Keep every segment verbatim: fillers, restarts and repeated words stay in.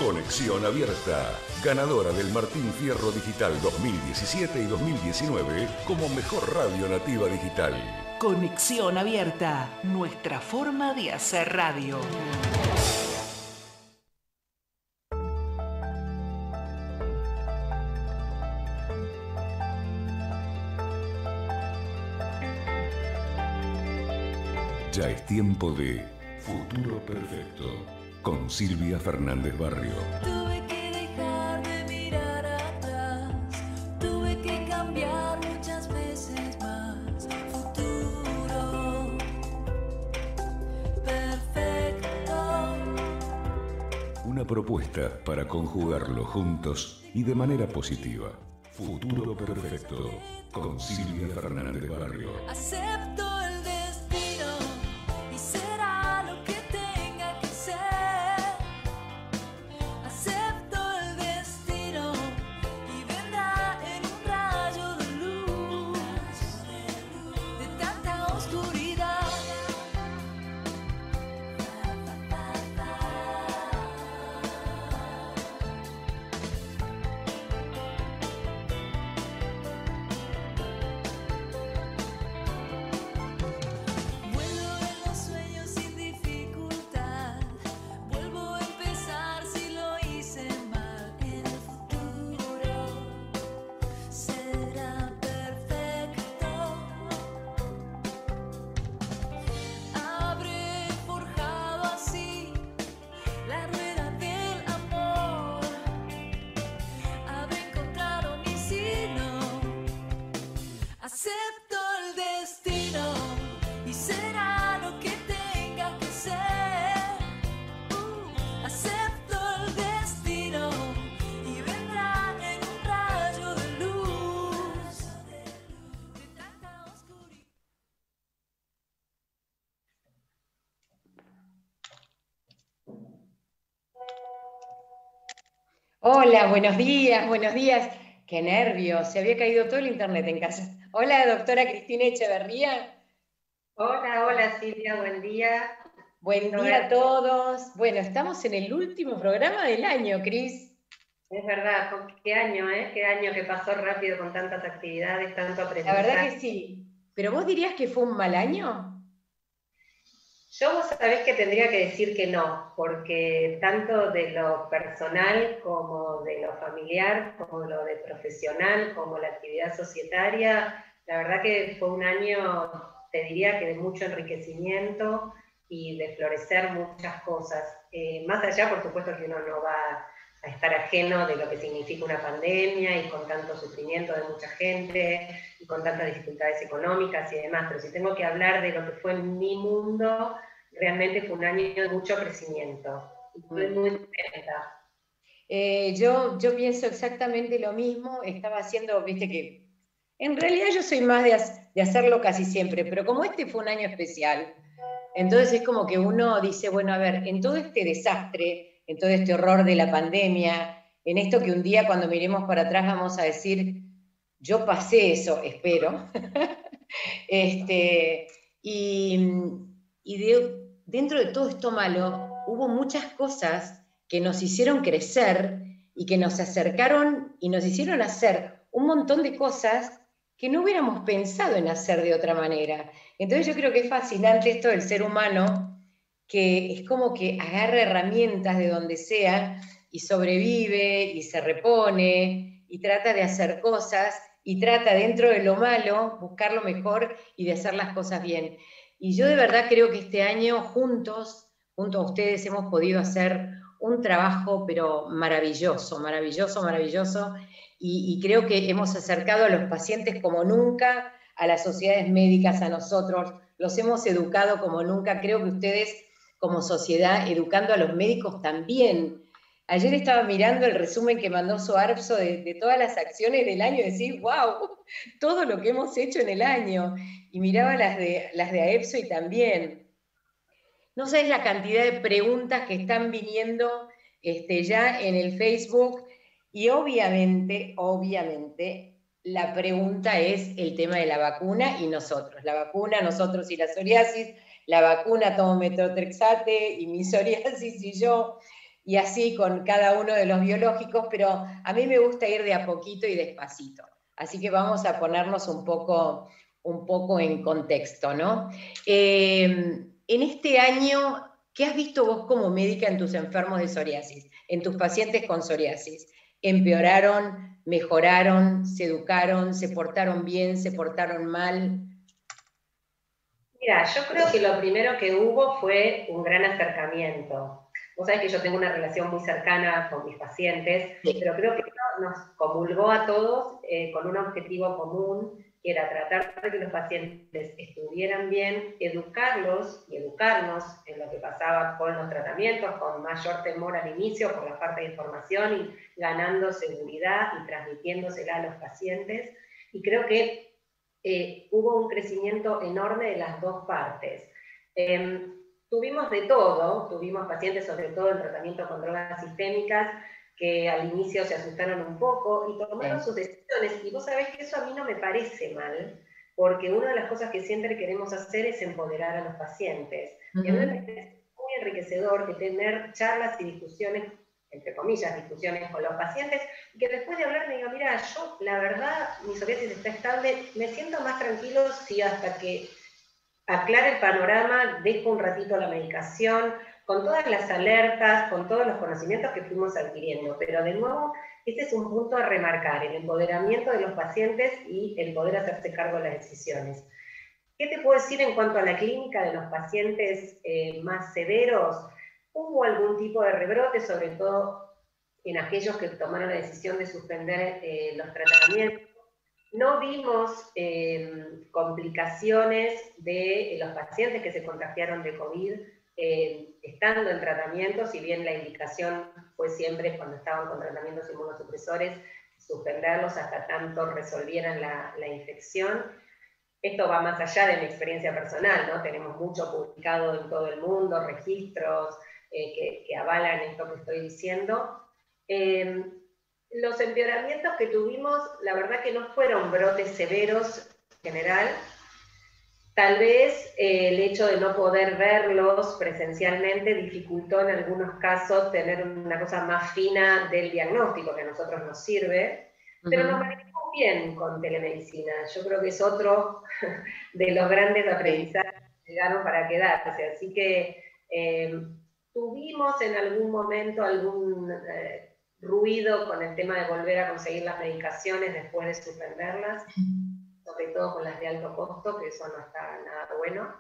Conexión Abierta, ganadora del Martín Fierro Digital dos mil diecisiete y dos mil diecinueve como mejor radio nativa digital. Conexión Abierta, nuestra forma de hacer radio. Ya es tiempo de Futuro Perfecto con Silvia Fernández Barrio. Tuve que dejar de mirar atrás, tuve que cambiar muchas veces más. Futuro Perfecto. Una propuesta para conjugarlo juntos y de manera positiva. Futuro Perfecto con Silvia Fernández Barrio. Acepto el destino y será lo que tenga que ser. Acepto el destino y vendrá en un rayo de luz de tanta oscuridad. Vuelo en los sueños sin dificultad, vuelvo a empezar si lo hice mal. El futuro será perfecto. Habré forjado así la rueda del amor, habré encontrado mi sino. Acepto el destino y será lo que tenga que ser. Uh, acepto el destino y vendrá en un rayo de luz de tanta oscuridad. Hola, buenos días, buenos días. Qué nervios, se había caído todo el internet en casa. Hola, doctora Cristina Echeverría. Hola, hola Silvia, buen día. Buen No, día a es- todos. Bueno, estamos en el último programa del año, Cris. Es verdad, con- qué año, ¿eh? Qué año que pasó rápido con tantas actividades, tanto La aprendizaje. verdad que sí. ¿Pero vos dirías que fue un mal año? Yo vos sabés que tendría que decir que no, porque tanto de lo personal como de lo familiar, como lo de profesional, como la actividad societaria, la verdad que fue un año, te diría que de mucho enriquecimiento y de florecer muchas cosas. Eh, más allá, por supuesto, que uno no va a estar ajeno de lo que significa una pandemia y con tanto sufrimiento de mucha gente y con tantas dificultades económicas y demás, pero si tengo que hablar de lo que fue en mi mundo, realmente fue un año de mucho crecimiento. Estoy muy contenta. Eh, yo, yo pienso exactamente lo mismo. Estaba haciendo, viste que en realidad yo soy más de, ha- de hacerlo casi siempre, pero como este fue un año especial, entonces es como que uno dice, bueno, a ver, en todo este desastre, en todo este horror de la pandemia, en esto que un día cuando miremos para atrás vamos a decir, yo pasé eso, espero, este, y, y de- dentro de todo esto malo hubo muchas cosas que nos hicieron crecer y que nos acercaron y nos hicieron hacer un montón de cosas que no hubiéramos pensado en hacer de otra manera. Entonces yo creo que es fascinante esto del ser humano, que es como que agarra herramientas de donde sea y sobrevive y se repone y trata de hacer cosas y trata dentro de lo malo buscar lo mejor y de hacer las cosas bien. Y yo de verdad creo que este año juntos, junto a ustedes, hemos podido hacer un trabajo pero maravilloso, maravilloso, maravilloso, y, y creo que hemos acercado a los pacientes como nunca, a las sociedades médicas, a nosotros, los hemos educado como nunca. Creo que ustedes como sociedad, educando a los médicos también. Ayer estaba mirando el resumen que mandó Soarpso de, de todas las acciones del año y decir, wow, todo lo que hemos hecho en el año. Y miraba las de, las de AEPSO y también. No sabes la cantidad de preguntas que están viniendo este, ya en el Facebook. Y obviamente, obviamente, la pregunta es el tema de la vacuna y nosotros. La vacuna, nosotros y la psoriasis. La vacuna, tomo metotrexate y mi psoriasis y yo. y así con cada uno de los biológicos, pero a mí me gusta ir de a poquito y despacito. Así que vamos a ponernos un poco, un poco en contexto, ¿no? Eh, en este año, ¿qué has visto vos como médica en tus enfermos de psoriasis, en tus pacientes con psoriasis? ¿Empeoraron, mejoraron, se educaron, se portaron bien, se portaron mal? Mira, yo creo que lo primero que hubo fue un gran acercamiento. Vos sabés que yo tengo una relación muy cercana con mis pacientes, sí. Pero creo que esto nos comulgó a todos eh, con un objetivo común, que era tratar de que los pacientes estuvieran bien, educarlos y educarnos en lo que pasaba con los tratamientos, con mayor temor al inicio, por la falta de información, y ganando seguridad y transmitiéndosela a los pacientes. Y creo que eh, hubo un crecimiento enorme de las dos partes. Eh, tuvimos de todo, tuvimos pacientes sobre todo en tratamiento con drogas sistémicas, que al inicio se asustaron un poco y tomaron sí. sus decisiones, y vos sabés que eso a mí no me parece mal, porque una de las cosas que siempre queremos hacer es empoderar a los pacientes. Uh-huh. Y a mí me parece muy enriquecedor que tener charlas y discusiones, entre comillas, discusiones con los pacientes, y que después de hablar me diga, mira, yo la verdad, mi psoriasis está estable, me siento más tranquilo si hasta que aclare el panorama, dejo un ratito la medicación, con todas las alertas, con todos los conocimientos que fuimos adquiriendo. Pero de nuevo, este es un punto a remarcar, el empoderamiento de los pacientes y el poder hacerse cargo de las decisiones. ¿Qué te puedo decir en cuanto a la clínica de los pacientes eh, más severos? Hubo algún tipo de rebrote, sobre todo en aquellos que tomaron la decisión de suspender eh, los tratamientos. No vimos eh, complicaciones de eh, los pacientes que se contagiaron de COVID, Eh, estando en tratamiento, si bien la indicación fue siempre cuando estaban con tratamientos inmunosupresores, suspenderlos hasta tanto resolvieran la, la infección. Esto va más allá de mi experiencia personal, ¿no? Tenemos mucho publicado en todo el mundo, registros eh, que, que avalan esto que estoy diciendo. Eh, los empeoramientos que tuvimos, la verdad que no fueron brotes severos en general. Tal vez eh, el hecho de no poder verlos presencialmente dificultó en algunos casos tener una cosa más fina del diagnóstico que a nosotros nos sirve, uh-huh. Pero nos manejamos bien con telemedicina. Yo creo que es otro de los grandes aprendizajes que llegaron para quedarse. Así que eh, tuvimos en algún momento algún eh, ruido con el tema de volver a conseguir las medicaciones después de suspenderlas. Uh-huh. Sobre todo con las de alto costo, que eso no está nada bueno,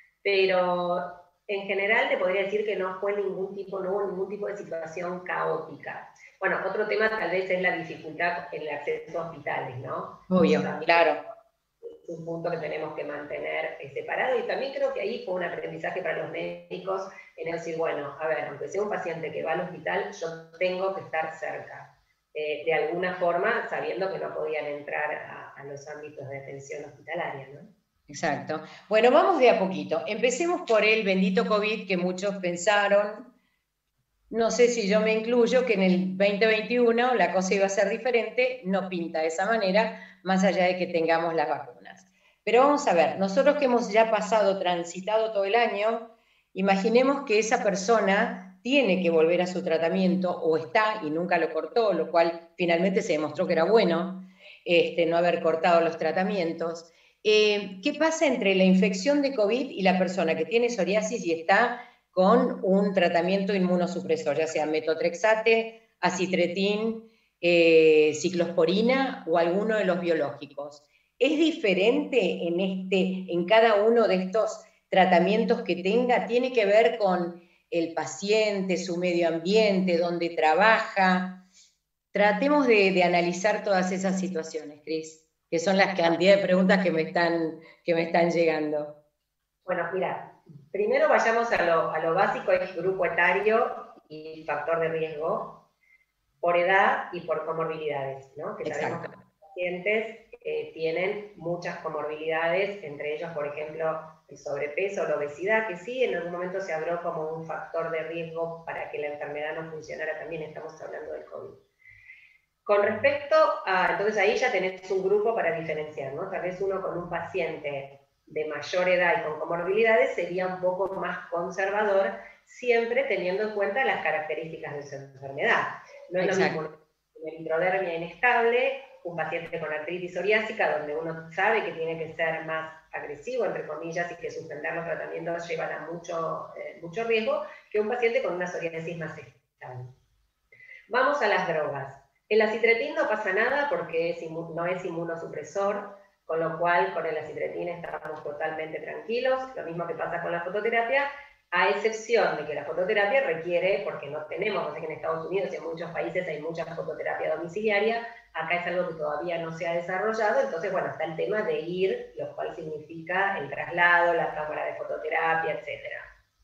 pero en general te podría decir que no fue ningún tipo, no hubo ningún tipo de situación caótica. Bueno, otro tema tal vez es la dificultad en el acceso a hospitales, ¿no? Obvio, claro. Es un punto que tenemos que mantener separado, y también creo que ahí fue un aprendizaje para los médicos, en decir, bueno, a ver, aunque sea un paciente que va al hospital, yo tengo que estar cerca. Eh, de alguna forma, sabiendo que no podían entrar a, a los ámbitos de atención hospitalaria, ¿no? Exacto. Bueno, vamos de a poquito. Empecemos por el bendito COVID, que muchos pensaron, no sé si yo me incluyo, que en el veinte veintiuno la cosa iba a ser diferente. No pinta de esa manera, más allá de que tengamos las vacunas. Pero vamos a ver, nosotros que hemos ya pasado, transitado todo el año, imaginemos que esa persona tiene que volver a su tratamiento, o está y nunca lo cortó, lo cual finalmente se demostró que era bueno, este, no haber cortado los tratamientos. Eh, ¿Qué pasa entre la infección de COVID y la persona que tiene psoriasis y está con un tratamiento inmunosupresor, ya sea metotrexate, acitretin, eh, ciclosporina o alguno de los biológicos? ¿Es diferente en, este, en cada uno de estos tratamientos que tenga? ¿Tiene que ver con el paciente, su medio ambiente, donde trabaja? Tratemos de, de analizar todas esas situaciones, Cris, que son las cantidad de preguntas que me están, que me están llegando. Bueno, mira, primero vayamos a lo, a lo básico, es grupo etario y factor de riesgo, por edad y por comorbilidades, ¿no? Que sabemos que los pacientes eh, tienen muchas comorbilidades, entre ellos, por ejemplo, el sobrepeso, la obesidad, que sí, en algún momento se habló como un factor de riesgo para que la enfermedad no funcionara también, estamos hablando del COVID. Con respecto a, entonces ahí ya tenés un grupo para diferenciar, ¿no? Tal vez uno con un paciente de mayor edad y con comorbilidades sería un poco más conservador siempre teniendo en cuenta las características de su enfermedad. No es Exacto. lo mismo una introdermia inestable, un paciente con artritis psoriásica, donde uno sabe que tiene que ser más agresivo, entre comillas, y que suspender los tratamientos llevan a mucho, eh, mucho riesgo, que un paciente con una psoriasis más estable. Vamos a las drogas. El acitretin no pasa nada porque es no es inmunosupresor, con lo cual con el acitretin estamos totalmente tranquilos, lo mismo que pasa con la fototerapia, a excepción de que la fototerapia requiere, porque no tenemos, no sé que en Estados Unidos y en muchos países hay mucha fototerapia domiciliaria, acá es algo que todavía no se ha desarrollado, entonces bueno, está el tema de ir, lo cual significa el traslado, la cámara de fototerapia, etcétera.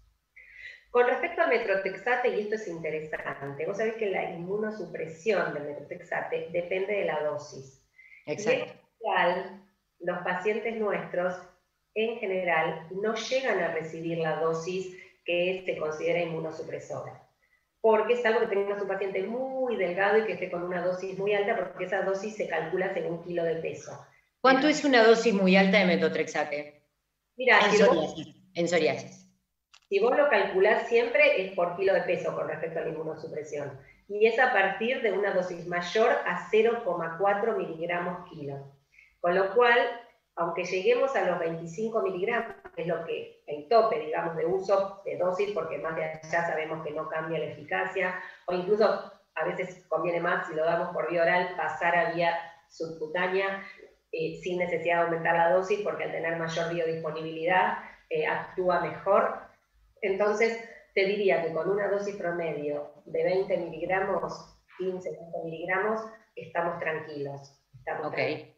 Con respecto al metrotexate, y esto es interesante, vos sabés que la inmunosupresión del metrotexate depende de la dosis. Exacto. Y en general, los pacientes nuestros, en general, no llegan a recibir la dosis que se considera inmunosupresora. Porque es algo que tengas un paciente muy delgado y que esté con una dosis muy alta, porque esa dosis se calcula según un kilo de peso. ¿Cuánto es una dosis muy alta de metotrexate? Mira, En si vos, psoriasis. En psoriasis. si vos lo calculás siempre es por kilo de peso con respecto a la inmunosupresión. Y es a partir de una dosis mayor a cero coma cuatro miligramos kilo. Con lo cual, aunque lleguemos a los veinticinco miligramos, que es lo que, el tope, digamos, de uso de dosis, porque más de allá sabemos que no cambia la eficacia, o incluso a veces conviene más, si lo damos por vía oral, pasar a vía subcutánea, eh, sin necesidad de aumentar la dosis, porque al tener mayor biodisponibilidad, eh, actúa mejor. Entonces, te diría que con una dosis promedio de veinte miligramos, quince, veinte miligramos, estamos tranquilos. Estamos Ok. tranquilos.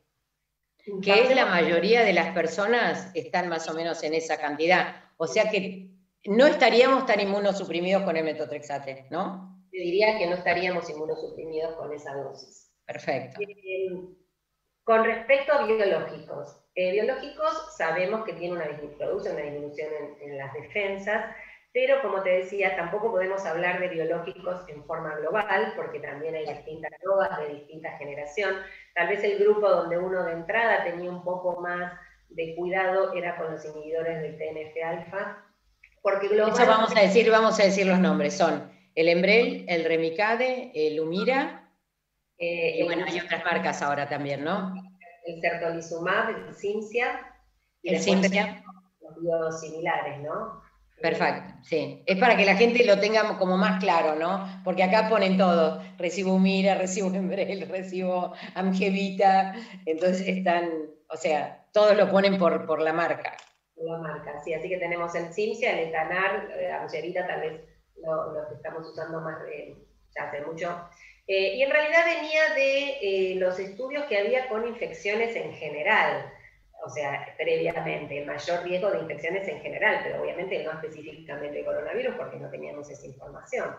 Que es la mayoría de las personas están más o menos en esa cantidad. O sea que no estaríamos tan inmunosuprimidos con el metotrexate, ¿no? Te diría que no estaríamos inmunosuprimidos con esa dosis. Perfecto. Eh, con respecto a biológicos, eh, biológicos sabemos que tiene una, produce una disminución en, en las defensas, pero como te decía, tampoco podemos hablar de biológicos en forma global, porque también hay distintas drogas de distinta generación. Tal vez el grupo donde uno de entrada tenía un poco más de cuidado era con los inhibidores del T N F alfa, porque global... Eso vamos a decir, vamos a decir los nombres, son el Enbrel, el Remicade, el Humira, eh, y bueno, hay otras marcas ahora también, ¿no? El certolizumab, el Cimzia, y El después Cimzia. los biosimilares, ¿no? Perfecto, sí. Es para que la gente lo tenga como más claro, ¿no? Porque acá ponen todo. Recibo Humira, recibo Enbrel, recibo Amgevita. Entonces están, o sea, todos lo ponen por, por la marca. La marca, sí. Así que tenemos el Cimzia, el Etanar, eh, Amgevita tal vez lo, lo que estamos usando más eh, ya hace mucho. Eh, y en realidad venía de eh, los estudios que había con infecciones en general. O sea, previamente, el mayor riesgo de infecciones en general, pero obviamente no específicamente coronavirus porque no teníamos esa información.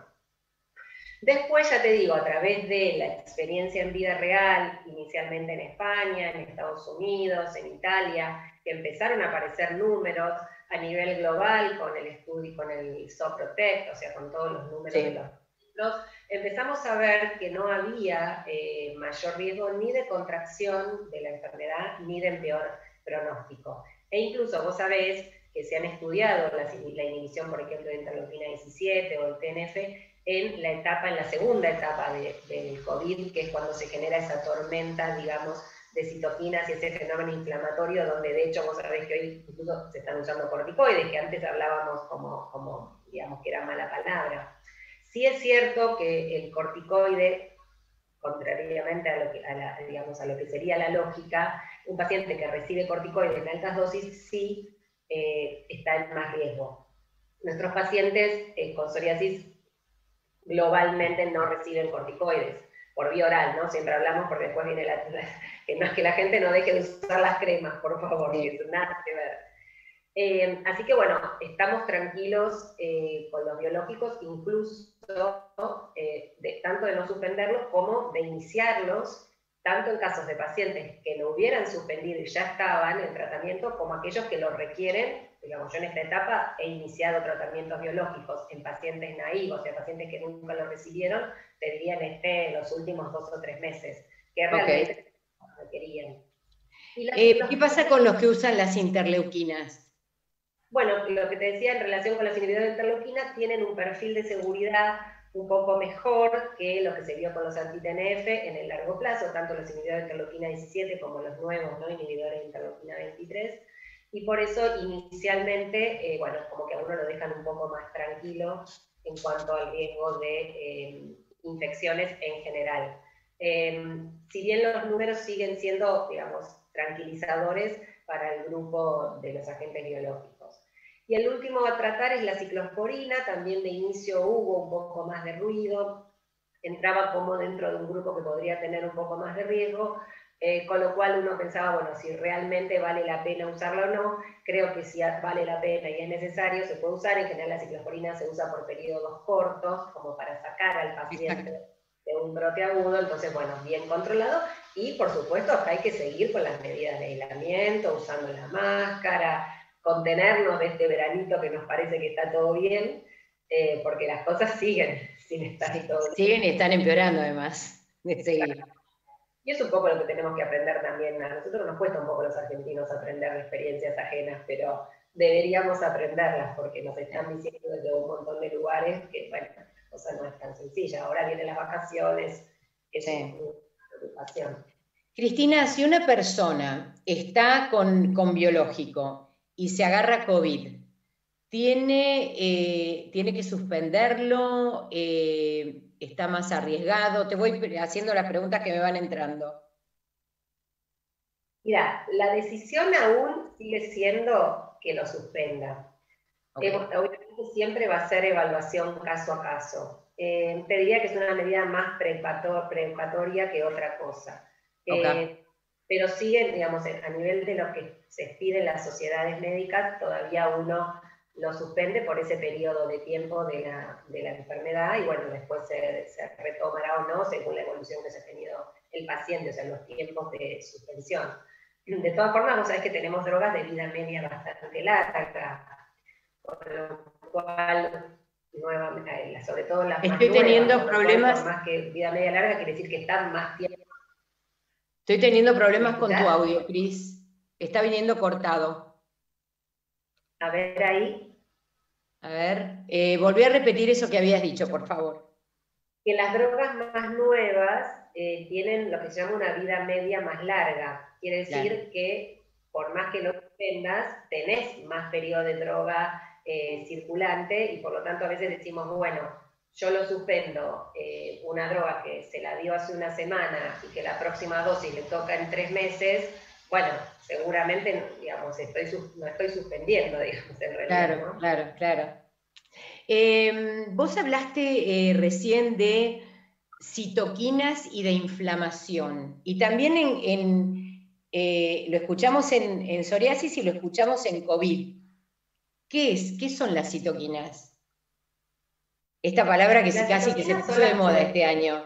Después, ya te digo, a través de la experiencia en vida real, inicialmente en España, en Estados Unidos, en Italia, que empezaron a aparecer números a nivel global con el estudio, con el SOPROTECT, o sea, con todos los números Sí. de los ciclos, empezamos a ver que no había eh, mayor riesgo ni de contracción de la enfermedad, ni de empeor pronóstico. E incluso vos sabés que se han estudiado la, la inhibición, por ejemplo, de interleuquina diecisiete o el T N F en la etapa, en la segunda etapa de, del COVID, que es cuando se genera esa tormenta, digamos, de citoquinas y ese fenómeno inflamatorio, donde de hecho vos sabés que hoy incluso se están usando corticoides, que antes hablábamos como, como digamos, que era mala palabra. Sí es cierto que el corticoide, contrariamente a lo que, a la, digamos, a lo que sería la lógica, un paciente que recibe corticoides en altas dosis sí eh, está en más riesgo. Nuestros pacientes eh, con psoriasis globalmente no reciben corticoides, por vía oral, ¿no? Siempre hablamos porque después viene la, la que no es que la gente no deje de usar las cremas, por favor, Sí. que eso nada que ver. Eh, así que bueno, estamos tranquilos eh, con los biológicos, incluso eh, de, tanto de no suspenderlos como de iniciarlos, tanto en casos de pacientes que lo hubieran suspendido y ya estaban en tratamiento, como aquellos que lo requieren. Digamos, yo en esta etapa he iniciado tratamientos biológicos en pacientes naivos, o sea, pacientes que nunca lo recibieron, te diría en, este, en los últimos dos o tres meses, que realmente Okay. lo requerían. Y las, Eh, los, ¿Qué pasa con los que usan las interleuquinas? bueno, lo que te decía en relación con los inhibidores de interleuquina, tienen un perfil de seguridad un poco mejor que lo que se vio con los anti-T N F en el largo plazo, tanto los inhibidores de interleuquina diecisiete como los nuevos, ¿no?, inhibidores de interleuquina veintitrés, y por eso inicialmente, eh, bueno, como que a uno lo dejan un poco más tranquilo en cuanto al riesgo de eh, infecciones en general. Eh, si bien los números siguen siendo, digamos, tranquilizadores para el grupo de los agentes biológicos. Y el último a tratar es la ciclosporina, también de inicio hubo un poco más de ruido, entraba como dentro de un grupo que podría tener un poco más de riesgo, eh, con lo cual uno pensaba, bueno, si realmente vale la pena usarla o no. Creo que si vale la pena y es necesario, se puede usar. En general la ciclosporina se usa por periodos cortos, como para sacar al paciente Exacto. de un brote agudo, entonces, bueno, bien controlado, y por supuesto acá hay que seguir con las medidas de aislamiento, usando la máscara, contenernos de este veranito que nos parece que está todo bien, eh, porque las cosas siguen sin estar sí, todo bien. Siguen y están empeorando además de seguir. Y es un poco lo que tenemos que aprender también. A nosotros nos cuesta un poco los argentinos aprender de experiencias ajenas, pero deberíamos aprenderlas porque nos están diciendo desde un montón de lugares que, bueno, la cosa no es tan sencilla. Ahora vienen las vacaciones, es sí. una preocupación. Cristina, si una persona está con, con biológico y se agarra COVID, ¿tiene, eh, ¿tiene que suspenderlo? Eh, ¿Está más arriesgado? Te voy haciendo las preguntas que me van entrando. Mira, la decisión aún sigue siendo que lo suspenda. Okay. Eh, obviamente siempre va a ser evaluación caso a caso. Eh, te diría que es una medida más precautoria que otra cosa. Okay. Eh, pero sigue, digamos, a nivel de lo que se pide en las sociedades médicas, todavía uno lo suspende por ese periodo de tiempo de la, de la enfermedad, y bueno, después se, se retomará o no según la evolución que se ha tenido el paciente, o sea, los tiempos de suspensión. De todas formas, vos sabés que tenemos drogas de vida media bastante larga, por lo cual, nuevamente, sobre todo las Estoy más teniendo nuevas, problemas. Por más que vida media larga quiere decir que están más tiempo. Estoy teniendo problemas con tu audio, Cris. Está viniendo cortado. A ver ahí. A ver, eh, volví a repetir eso que habías dicho, por favor. Que las drogas más nuevas eh, tienen lo que se llama una vida media más larga. Quiere decir claro. que por más que lo suspendas, tenés más periodo de droga eh, circulante, y por lo tanto a veces decimos, bueno, yo lo suspendo, eh, una droga que se la dio hace una semana y que la próxima dosis le toca en tres meses, bueno, seguramente, digamos, estoy, no estoy suspendiendo, digamos, en realidad. Claro, ¿no? claro, claro. Eh, vos hablaste eh, recién de citoquinas y de inflamación, y también en, en, eh, lo escuchamos en, en psoriasis y lo escuchamos en COVID. ¿Qué es? ¿Qué son las citoquinas? Esta palabra que casi que se puso de moda este año.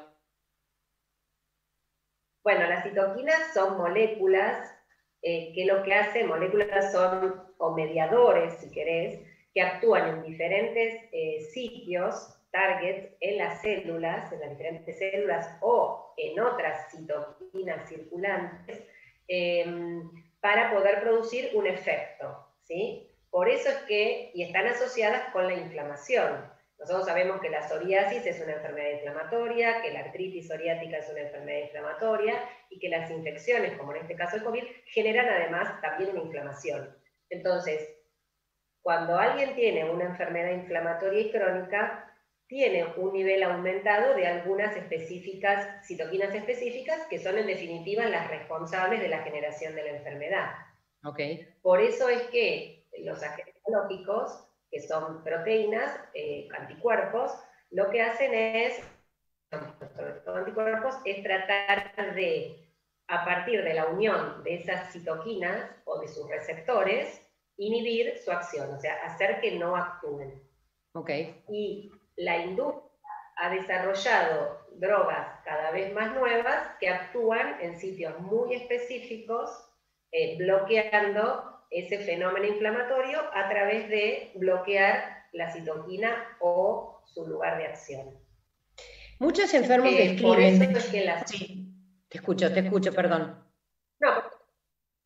Bueno, las citoquinas son moléculas eh, que lo que hacen, moléculas son, o mediadores, si querés, que actúan en diferentes eh, sitios, targets, en las células, en las diferentes células, o en otras citoquinas circulantes, eh, para poder producir un efecto, ¿sí? Por eso es que, y están asociadas con la inflamación. Nosotros sabemos que la psoriasis es una enfermedad inflamatoria, que la artritis psoriática es una enfermedad inflamatoria, y que las infecciones, como en este caso el COVID, generan además también una inflamación. Entonces, cuando alguien tiene una enfermedad inflamatoria y crónica, tiene un nivel aumentado de algunas específicas, citoquinas específicas, que son en definitiva las responsables de la generación de la enfermedad. Okay. Por eso es que los agentes biológicos, que son proteínas, eh, anticuerpos, lo que hacen es, sobre todo anticuerpos, es tratar de, a partir de la unión de esas citoquinas o de sus receptores, inhibir su acción, o sea, hacer que no actúen. Okay. Y la industria ha desarrollado drogas cada vez más nuevas que actúan en sitios muy específicos, eh, bloqueando ese fenómeno inflamatorio a través de bloquear la citoquina o su lugar de acción. Muchos enfermos eh, describen... Por eso es que las... Sí, te escucho, te escucho, perdón. No, la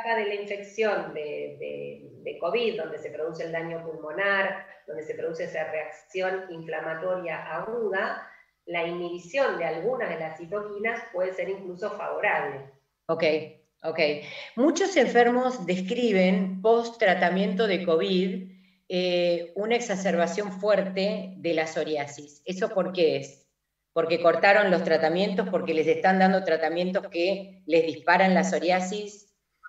etapa de la infección de, de, de COVID, donde se produce el daño pulmonar, donde se produce esa reacción inflamatoria aguda, la inhibición de algunas de las citoquinas puede ser incluso favorable. Ok, ok. Muchos enfermos describen post-tratamiento de COVID eh, una exacerbación fuerte de la psoriasis. ¿Eso por qué es? ¿Porque cortaron los tratamientos? ¿Porque les están dando tratamientos que les disparan la psoriasis?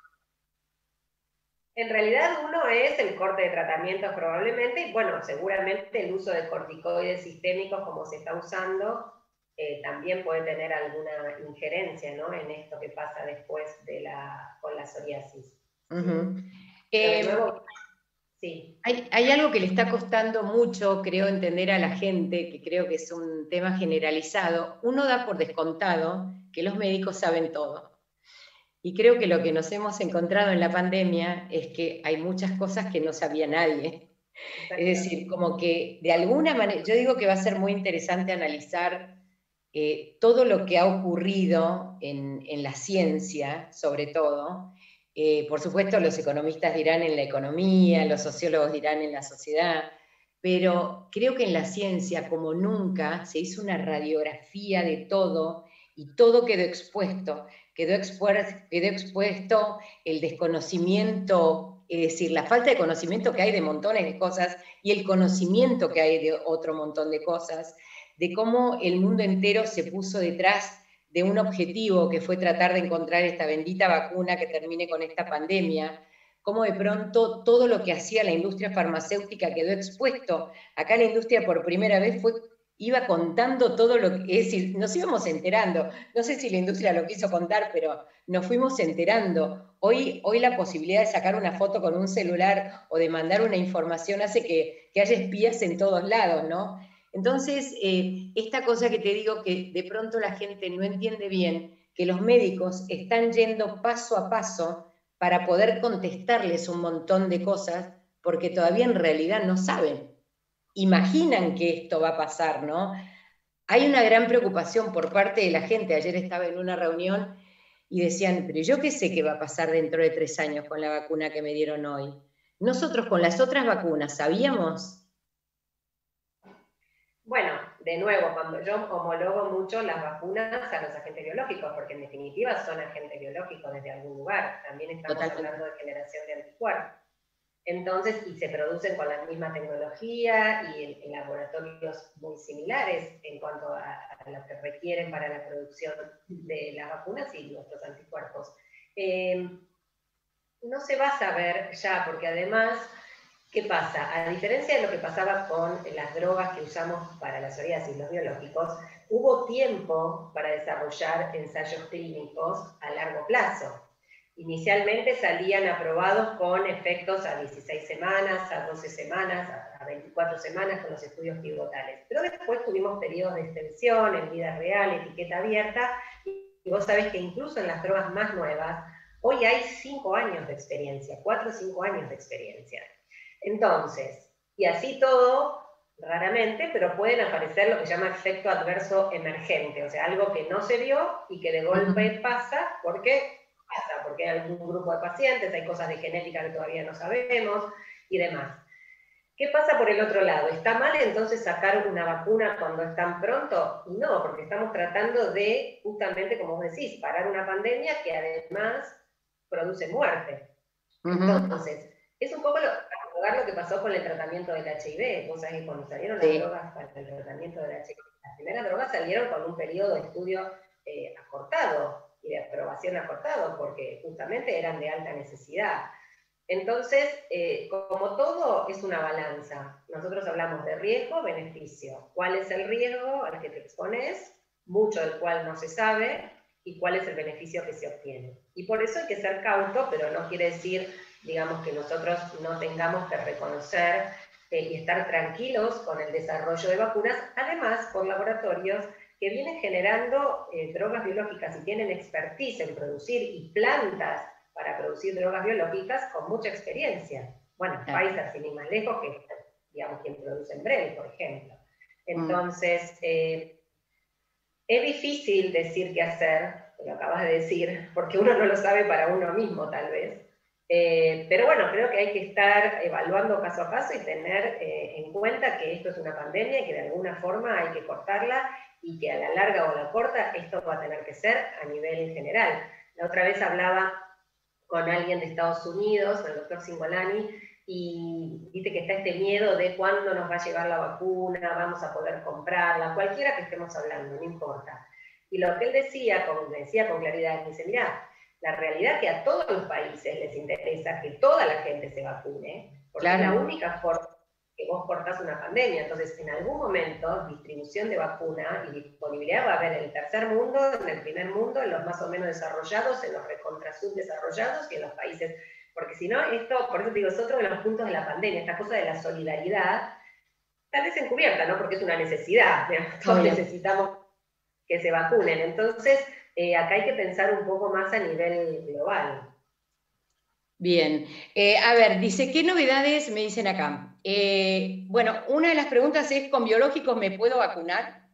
En realidad uno es el corte de tratamientos probablemente, y bueno, seguramente el uso de corticoides sistémicos como se está usando, eh, también puede tener alguna injerencia, ¿no?, en esto que pasa después de la, con la psoriasis. Uh-huh. Pero de eh, nuevo, sí. Hay, hay algo que le está costando mucho, creo, entender a la gente, que creo que es un tema generalizado. Uno da por descontado que los médicos saben todo. Y creo que lo que nos hemos encontrado en la pandemia es que hay muchas cosas que no sabía nadie. Es decir, como que de alguna manera, yo digo que va a ser muy interesante analizar eh, todo lo que ha ocurrido en, en la ciencia, sobre todo. Eh, por supuesto, los economistas dirán en la economía, los sociólogos dirán en la sociedad, pero creo que en la ciencia, como nunca, se hizo una radiografía de todo y todo quedó expuesto. Quedó, expuesto, quedó expuesto el desconocimiento, es decir, la falta de conocimiento que hay de montones de cosas y el conocimiento que hay de otro montón de cosas, de cómo el mundo entero se puso detrás de un objetivo que fue tratar de encontrar esta bendita vacuna que termine con esta pandemia, cómo de pronto todo lo que hacía la industria farmacéutica quedó expuesto. Acá la industria por primera vez fue... iba contando todo lo que, es decir, nos íbamos enterando, no sé si la industria lo quiso contar, pero nos fuimos enterando. Hoy, hoy la posibilidad de sacar una foto con un celular o de mandar una información hace que, que haya espías en todos lados, ¿no? Entonces, eh, esta cosa que te digo que de pronto la gente no entiende bien, que los médicos están yendo paso a paso para poder contestarles un montón de cosas, porque todavía en realidad no saben. Imaginan que esto va a pasar, ¿no? Hay una gran preocupación por parte de la gente. Ayer estaba en una reunión y decían, pero yo qué sé qué va a pasar dentro de tres años con la vacuna que me dieron hoy. Nosotros con las otras vacunas, ¿sabíamos? Bueno, de nuevo, cuando yo homologo mucho las vacunas a los agentes biológicos, porque en definitiva son agentes biológicos desde algún lugar. También estamos Totalmente. hablando de generación de anticuerpos. Entonces, y se producen con la misma tecnología y en, en laboratorios muy similares en cuanto a, a lo que requieren para la producción de las vacunas y nuestros anticuerpos. Eh, no se va a saber ya, porque además, ¿qué pasa? A diferencia de lo que pasaba con las drogas que usamos para la psoriasis, los biológicos, hubo tiempo para desarrollar ensayos clínicos a largo plazo. Inicialmente salían aprobados con efectos a dieciséis semanas, a doce semanas, a veinticuatro semanas con los estudios pivotales. Pero después tuvimos periodos de extensión, en vida real, etiqueta abierta, y vos sabés que incluso en las drogas más nuevas, hoy hay cinco años de experiencia, cuatro o cinco años de experiencia. Entonces, y así todo, raramente, pero pueden aparecer lo que se llama efecto adverso emergente, o sea, algo que no se vio y que de golpe pasa porque... pasa, porque hay algún grupo de pacientes, hay cosas de genética que todavía no sabemos y demás. ¿Qué pasa por el otro lado? ¿Está mal entonces sacar una vacuna cuando es tan pronto? No, porque estamos tratando de, justamente como vos decís, parar una pandemia que además produce muerte. Uh-huh. Entonces, es un poco lo, recordar lo que pasó con el tratamiento del H I V. Vos sabés que cuando salieron las sí. drogas para el tratamiento del H I V, las primeras drogas salieron con un periodo de estudio eh, acortado, y de aprobación acortado, porque justamente eran de alta necesidad. Entonces, eh, como todo, es una balanza. Nosotros hablamos de riesgo-beneficio. ¿Cuál es el riesgo al que te expones? Mucho del cual no se sabe, y cuál es el beneficio que se obtiene. Y por eso hay que ser cauto, pero no quiere decir, digamos, que nosotros no tengamos que reconocer eh, y estar tranquilos con el desarrollo de vacunas, además por laboratorios que vienen generando eh, drogas biológicas y tienen expertise en producir y plantas para producir drogas biológicas con mucha experiencia. Bueno, ah. Pfizer, sin ir más lejos, que es, digamos, quien produce Enbrel, por ejemplo. Entonces, eh, es difícil decir qué hacer, lo acabas de decir, porque uno no lo sabe para uno mismo tal vez. Eh, pero bueno, creo que hay que estar evaluando caso a caso y tener eh, en cuenta que esto es una pandemia y que de alguna forma hay que cortarla y que a la larga o a la corta esto va a tener que ser a nivel general. La otra vez hablaba con alguien de Estados Unidos, el doctor Cingolani, y viste que está este miedo de cuándo nos va a llegar la vacuna, vamos a poder comprarla, cualquiera que estemos hablando, no importa. Y lo que él decía, como decía con claridad, él dice, mirá, la realidad es que a todos los países les interesa que toda la gente se vacune, porque claro, es la única forma que vos cortás una pandemia. Entonces, en algún momento, distribución de vacuna y disponibilidad va a haber en el tercer mundo, en el primer mundo, en los más o menos desarrollados, en los recontra subdesarrollados y en los países. Porque si no, esto, por eso te digo, es otro de los puntos de la pandemia, esta cosa de la solidaridad, tal vez encubierta, ¿no? Porque es una necesidad, digamos, todos Oye. necesitamos que se vacunen. Entonces, eh, acá hay que pensar un poco más a nivel global. Bien. Eh, a ver, dice, ¿qué novedades me dicen acá? Eh, bueno, una de las preguntas es, ¿con biológicos me puedo vacunar?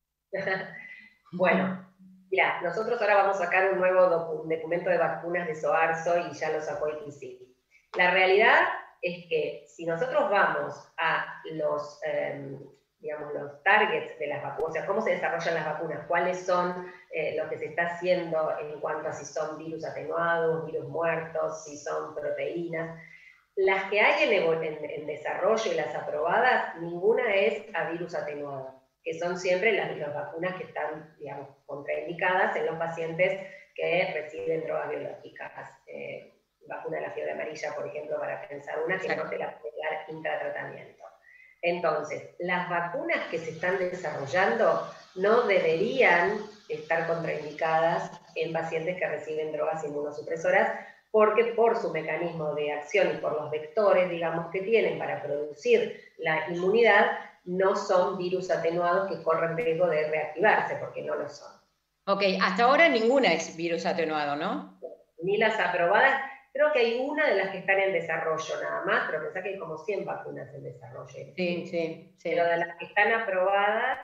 Bueno, mira, nosotros ahora vamos a sacar un nuevo docu documento de vacunas de SOARSO y ya lo sacó I T C I. La realidad es que si nosotros vamos a los... Eh, digamos, los targets de las vacunas, o sea, cómo se desarrollan las vacunas, cuáles son eh, lo que se está haciendo en cuanto a si son virus atenuados, virus muertos, si son proteínas. Las que hay en, en, en desarrollo y las aprobadas, ninguna es a virus atenuado, que son siempre las, las vacunas que están, digamos, contraindicadas en los pacientes que reciben drogas biológicas. Eh, vacuna de la fiebre amarilla, por ejemplo, para pensar una que no se la puede dar intratratamiento. Entonces, las vacunas que se están desarrollando no deberían estar contraindicadas en pacientes que reciben drogas inmunosupresoras, porque por su mecanismo de acción y por los vectores, digamos, que tienen para producir la inmunidad, no son virus atenuados que corren riesgo de reactivarse, porque no lo son. Ok, hasta ahora ninguna es virus atenuado, ¿no? Ni las aprobadas. Creo que hay una de las que están en desarrollo nada más, pero pensá que hay como cien vacunas en desarrollo. Sí, sí, sí. Pero de las que están aprobadas,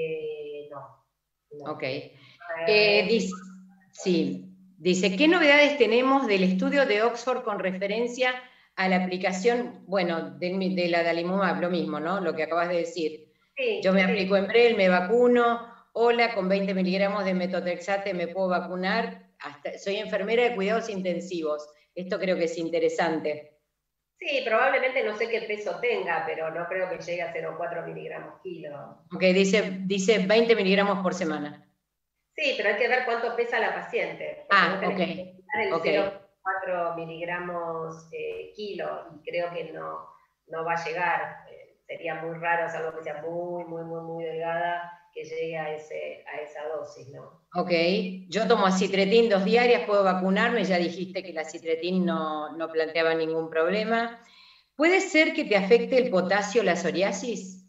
eh, no, no. Ok. Eh, dice, sí, dice, ¿qué novedades tenemos del estudio de Oxford con referencia a la aplicación, bueno, de, de la Adalimumab, lo mismo, ¿no? Lo que acabas de decir. Sí, Yo me sí. aplico Enbrel, me vacuno, hola, con veinte miligramos de metotrexate me puedo vacunar, hasta, soy enfermera de cuidados intensivos. Esto creo que es interesante. Sí, probablemente no sé qué peso tenga, pero no creo que llegue a cero coma cuatro miligramos kilo. Ok, dice, dice veinte miligramos por semana. Sí, pero hay que ver cuánto pesa la paciente. Ah, no ok. El okay. cero coma cuatro miligramos eh, kilo, y creo que no, no va a llegar. Eh, sería muy raro, salvo que sea muy, muy, muy, muy delgada, que llegue a, ese, a esa dosis, ¿no? Ok, yo tomo acitretin dos diarias, puedo vacunarme, ya dijiste que la acitretin no, no planteaba ningún problema. ¿Puede ser que te afecte el potasio la psoriasis?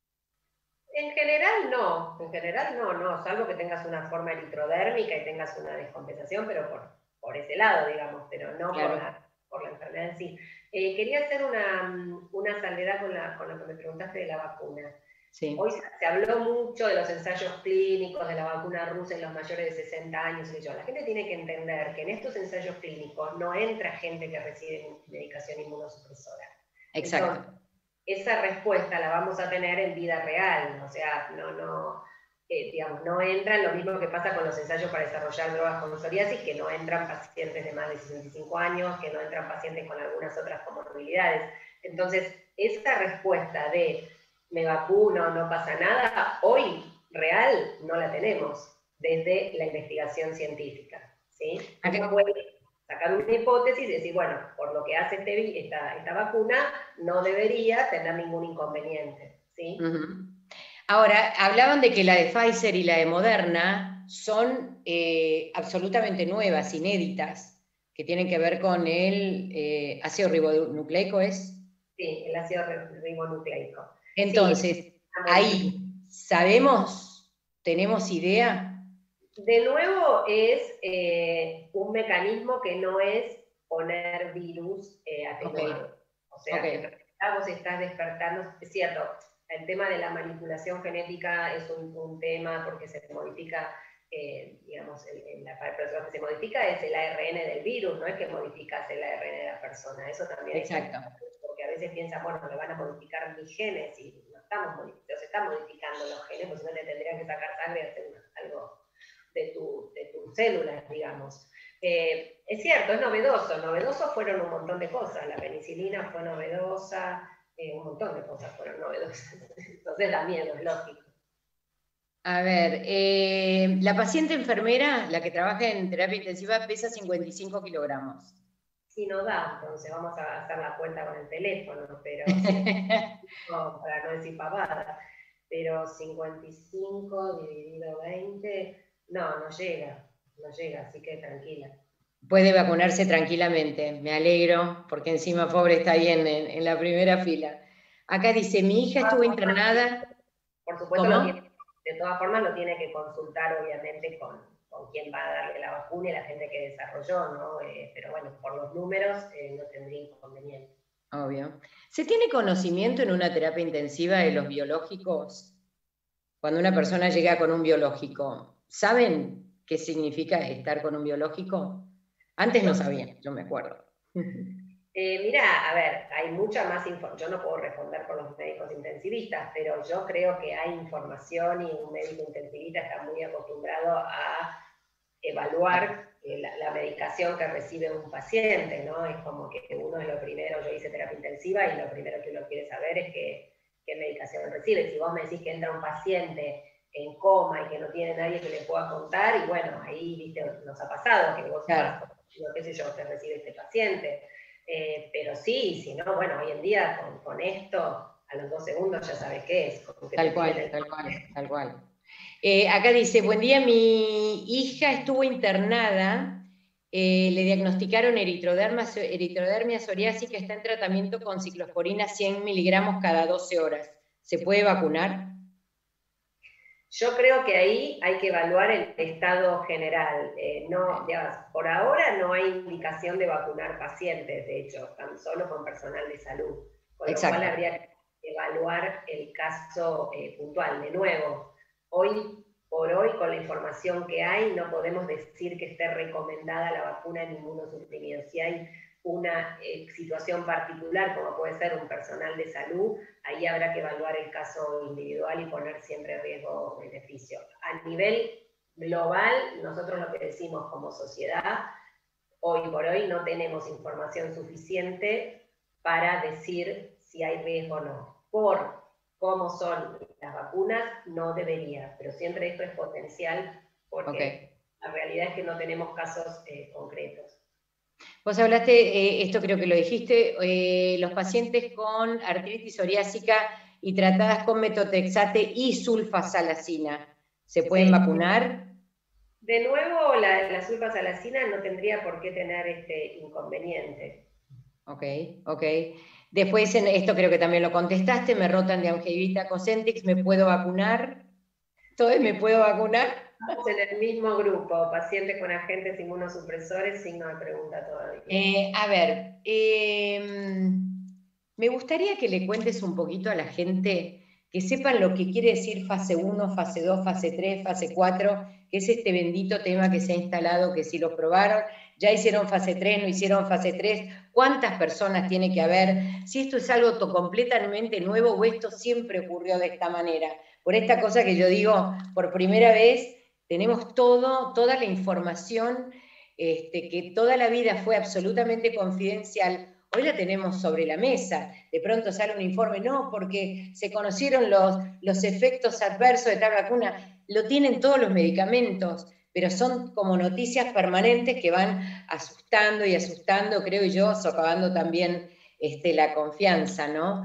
En general no, en general no, no, salvo que tengas una forma eritrodérmica y tengas una descompensación, pero por, por ese lado, digamos, pero no claro. por, la, por la enfermedad en sí. Eh, quería hacer una, una salvedad con, la, con lo que me preguntaste de la vacuna. Sí. Hoy se, se habló mucho de los ensayos clínicos, de la vacuna rusa en los mayores de sesenta años, y yo. La gente tiene que entender que en estos ensayos clínicos no entra gente que recibe medicación inmunosupresora. Exacto. Entonces, esa respuesta la vamos a tener en vida real, o sea, no, no, eh, digamos, no entran lo mismo que pasa con los ensayos para desarrollar drogas con psoriasis, que no entran pacientes de más de sesenta y cinco años, que no entran pacientes con algunas otras comorbilidades. Entonces, esa respuesta de me vacuno, no pasa nada, hoy real no la tenemos desde la investigación científica, ¿sí? Uno puede sacar una hipótesis y decir, bueno, por lo que hace este, esta, esta vacuna, no debería tener ningún inconveniente, ¿sí? Uh-huh. Ahora, hablaban de que la de Pfizer y la de Moderna son eh, absolutamente nuevas, inéditas, que tienen que ver con el eh, ácido ribonucleico, ¿es? Sí, el ácido ribonucleico. Entonces, sí, ahí, ¿sabemos, tenemos idea? De nuevo, es eh, un mecanismo que no es poner virus eh, atenuado. Okay. O sea, okay. en realidad vos estás despertando, es cierto, el tema de la manipulación genética es un, un tema porque se modifica eh, digamos, el, el, la, lo que se modifica es el A R N del virus, no es que modificas el A R N de la persona, eso también Exacto. es porque a veces piensan, bueno, me van a modificar mis genes, y no estamos modificando, se están modificando los genes, porque si no te tendrían que sacar sangre y hacer una, algo de, tu, de tus células, digamos. Eh, es cierto, es novedoso, novedoso fueron un montón de cosas, la penicilina fue novedosa, eh, un montón de cosas fueron novedosas, entonces da miedo, es lógico. A ver, eh, la paciente enfermera, la que trabaja en terapia intensiva, pesa cincuenta y cinco kilogramos. Si no da, entonces vamos a hacer la cuenta con el teléfono, pero no, para no decir pavada, pero cincuenta y cinco dividido veinte, no, no llega, no llega, así que tranquila. Puede vacunarse tranquilamente, me alegro, porque encima pobre está ahí en, en, en la primera fila. Acá dice, mi hija estuvo internada... Por supuesto, ¿Cómo? lo tiene, de todas formas lo tiene que consultar obviamente con, con quién va a darle la vacuna y la gente que desarrolló, ¿no? Eh, pero bueno, por los números eh, no tendría inconveniente. Obvio. ¿Se tiene conocimiento en una terapia intensiva de los biológicos? Cuando una persona llega con un biológico, ¿saben qué significa estar con un biológico? Antes no sabían, yo me acuerdo. Eh, mira, a ver, hay mucha más información, yo no puedo responder por los médicos intensivistas, pero yo creo que hay información y un médico intensivista está muy acostumbrado a evaluar eh, la, la medicación que recibe un paciente, ¿no? Es como que uno es lo primero, yo hice terapia intensiva y lo primero que uno quiere saber es que, qué medicación recibe. Si vos me decís que entra un paciente en coma y que no tiene nadie que le pueda contar, y bueno, ahí viste, nos ha pasado que vos Claro. sabés, qué sé yo, que recibe este paciente. Eh, pero sí, si no, bueno, hoy en día con, con esto, a los dos segundos ya sabes qué es. Tal cual, tal cual, tal cual. Eh, acá dice, buen día, mi hija estuvo internada, eh, le diagnosticaron eritroderma, eritrodermia psoriásica, está en tratamiento con ciclosporina cien miligramos cada doce horas. ¿Se puede vacunar? Yo creo que ahí hay que evaluar el estado general. Eh, no, ya, por ahora no hay indicación de vacunar pacientes, de hecho, tan solo con personal de salud. Con Exacto. lo cual habría que evaluar el caso eh, puntual. De nuevo, hoy por hoy, con la información que hay, no podemos decir que esté recomendada la vacuna en inmunosuprimido. Si hay una eh, situación particular, como puede ser un personal de salud, ahí habrá que evaluar el caso individual y poner siempre riesgo-beneficio. A nivel global, nosotros lo que decimos como sociedad, hoy por hoy no tenemos información suficiente para decir si hay riesgo o no. Por cómo son las vacunas, no debería, pero siempre esto es potencial porque okay. La realidad es que no tenemos casos eh, concretos. Vos hablaste, eh, esto creo que lo dijiste, eh, los pacientes con artritis psoriásica y tratadas con metotrexate y sulfasalacina, ¿se pueden sí. vacunar? De nuevo, la, la sulfasalacina no tendría por qué tener este inconveniente. Ok, ok. Después, en esto creo que también lo contestaste, me rotan de angevita Cosentyx, ¿me puedo vacunar? ¿Entonces me puedo vacunar? Estamos en el mismo grupo, pacientes con agentes inmunosupresores, signo de pregunta todavía. Eh, a ver, eh, me gustaría que le cuentes un poquito a la gente, que sepan lo que quiere decir fase uno, fase dos, fase tres, fase cuatro, que es este bendito tema que se ha instalado, que si lo probaron, ya hicieron fase tres, no hicieron fase tres, cuántas personas tiene que haber, si esto es algo completamente nuevo o esto siempre ocurrió de esta manera. Por esta cosa que yo digo, por primera vez, tenemos todo, toda la información, este, que toda la vida fue absolutamente confidencial, hoy la tenemos sobre la mesa. De pronto sale un informe, no, porque se conocieron los, los efectos adversos de tal vacuna, lo tienen todos los medicamentos, pero son como noticias permanentes que van asustando y asustando, creo yo, socavando también este, la confianza, ¿no?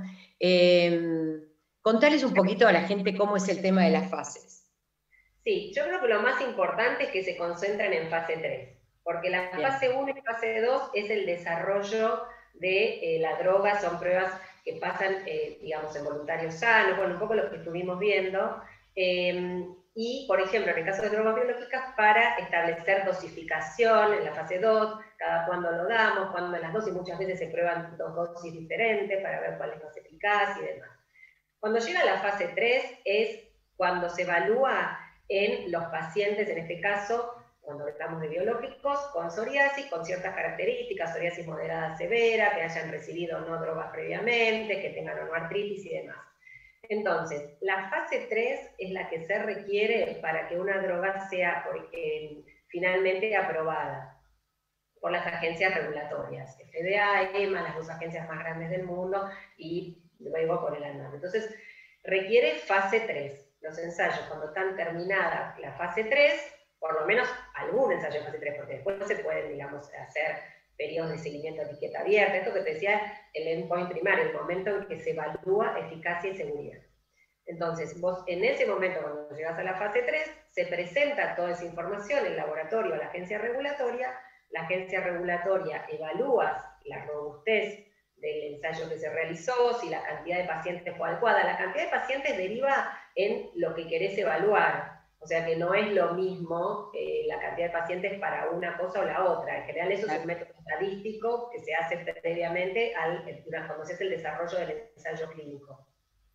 Eh, contales un poquito a la gente cómo es el tema de las fases. Sí, yo creo que lo más importante es que se concentren en fase tres, porque la Bien. fase uno y fase dos es el desarrollo de eh, la droga, son pruebas que pasan, eh, digamos, en voluntarios sanos, bueno, un poco lo que estuvimos viendo, eh, y, por ejemplo, en el caso de drogas biológicas, para establecer dosificación en la fase dos, cada cuándo lo damos, cuándo las dosis, muchas veces se prueban dos dosis diferentes para ver cuál es más eficaz y demás. Cuando llega la fase tres es cuando se evalúa en los pacientes, en este caso, cuando hablamos de biológicos, con psoriasis, con ciertas características, psoriasis moderada severa, que hayan recibido no drogas previamente, que tengan o no artritis y demás. Entonces, la fase tres es la que se requiere para que una droga sea eh, finalmente aprobada por las agencias regulatorias, F D A, E M A, las dos agencias más grandes del mundo, y luego por el ANMAT. Entonces, requiere fase tres. Los ensayos, cuando están terminada la fase tres, por lo menos algún ensayo de fase tres, porque después se pueden, digamos, hacer periodos de seguimiento de etiqueta abierta, esto que te decía, el endpoint primario, el momento en que se evalúa eficacia y seguridad. Entonces, vos en ese momento, cuando llegas a la fase tres, se presenta toda esa información en el laboratorio a la agencia regulatoria, la agencia regulatoria evalúa la robustez del ensayo que se realizó, si la cantidad de pacientes fue adecuada. La cantidad de pacientes deriva en lo que querés evaluar. O sea que no es lo mismo eh, la cantidad de pacientes para una cosa o la otra. En general eso es un método estadístico que se hace previamente al, cuando se hace el desarrollo del ensayo clínico.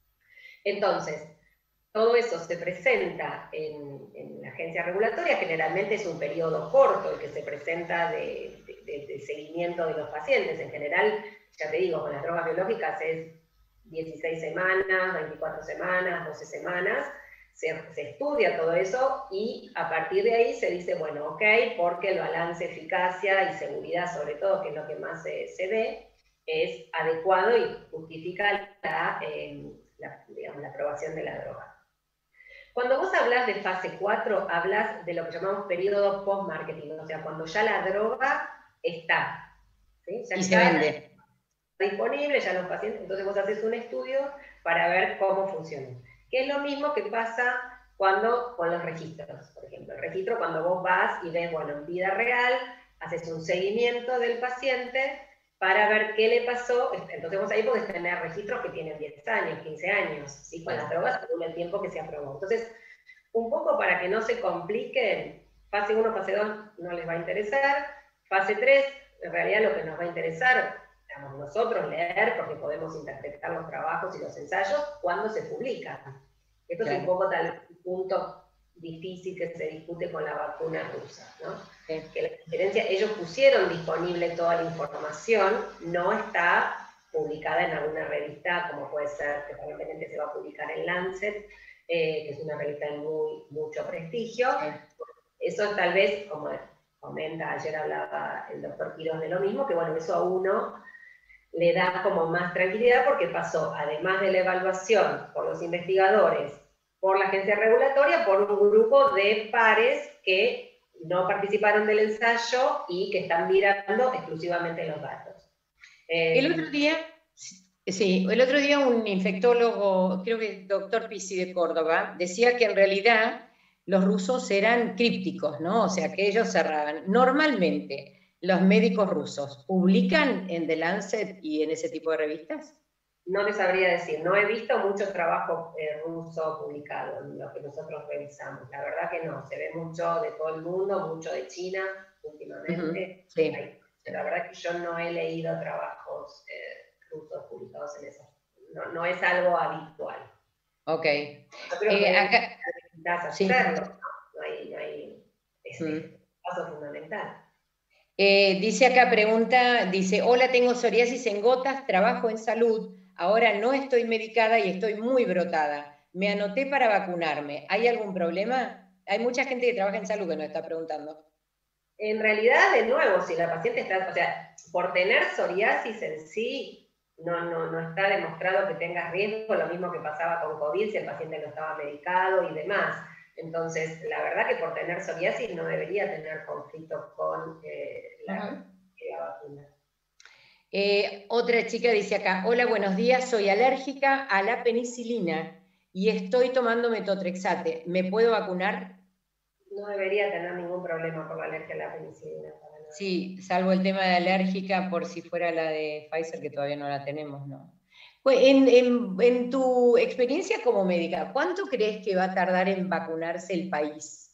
Entonces, todo eso se presenta en, en la agencia regulatoria, generalmente es un periodo corto el que se presenta de, de, de seguimiento de los pacientes. En general, ya te digo, con las drogas biológicas es dieciséis semanas, veinticuatro semanas, doce semanas, Se, se estudia todo eso y a partir de ahí se dice, bueno, ok, porque el balance eficacia y seguridad, sobre todo, que es lo que más se, se ve, es adecuado y justifica la, eh, la, digamos, la aprobación de la droga. Cuando vos hablas de fase cuatro, hablas de lo que llamamos periodo post-marketing, o sea, cuando ya la droga está, ¿sí? Ya y está se vende. disponible, ya los pacientes, entonces vos haces un estudio para ver cómo funciona. Que es lo mismo que pasa cuando, con los registros, por ejemplo. El registro, cuando vos vas y ves, bueno, en vida real, haces un seguimiento del paciente para ver qué le pasó. Entonces vos ahí podés tener registros que tienen diez años, quince años, ¿sí? Con las drogas según el tiempo que se aprobó. Entonces, un poco para que no se compliquen, fase uno, fase dos no les va a interesar, fase tres, en realidad lo que nos va a interesar, digamos, nosotros leer, porque podemos interpretar los trabajos y los ensayos cuando se publican. Esto claro. Es un poco tal vez un punto difícil que se discute con la vacuna rusa, ¿no? Sí. Que la diferencia, ellos pusieron disponible toda la información, no está publicada en alguna revista, como puede ser, que probablemente se va a publicar en Lancet, eh, que es una revista de muy, mucho prestigio. Sí. Eso tal vez, como comenta, ayer hablaba el doctor Quirós de lo mismo, que bueno, eso a uno le da como más tranquilidad porque pasó, además de la evaluación por los investigadores, por la agencia regulatoria, por un grupo de pares que no participaron del ensayo y que están mirando exclusivamente los datos. Eh, el otro día, sí, el otro día un infectólogo, creo que el doctor Pisi de Córdoba, decía que en realidad los rusos eran crípticos, ¿no? O sea, que ellos cerraban. Normalmente, ¿los médicos rusos publican en The Lancet y en ese tipo de revistas? No te sabría decir, no he visto mucho trabajo eh, ruso publicado en lo que nosotros revisamos. La verdad que no, se ve mucho de todo el mundo, mucho de China últimamente. Uh-huh. Sí. Hay, la verdad que yo no he leído trabajos eh, rusos publicados en eso. No, no es algo habitual. Ok. Yo creo eh, que acá... necesitas hacerlo, sí. No hay, no hay ese uh-huh. paso fundamental. Eh, dice acá, pregunta, dice, hola, tengo psoriasis en gotas, trabajo en salud, ahora no estoy medicada y estoy muy brotada. Me anoté para vacunarme. ¿Hay algún problema? Hay mucha gente que trabaja en salud que nos está preguntando. En realidad, de nuevo, si la paciente está, o sea, por tener psoriasis en sí, no, no, no está demostrado que tengas riesgo, lo mismo que pasaba con COVID, si el paciente no estaba medicado y demás. Entonces, la verdad que por tener psoriasis no debería tener conflicto con eh, la, uh-huh. la vacuna. Eh, otra chica dice acá, hola, buenos días, soy alérgica a la penicilina y estoy tomando metotrexate. ¿Me puedo vacunar? No debería tener ningún problema por la alergia a la penicilina. Sí, salvo el tema de alérgica, por si fuera la de Pfizer, que todavía no la tenemos, ¿no? En, en, en tu experiencia como médica, ¿cuánto crees que va a tardar en vacunarse el país?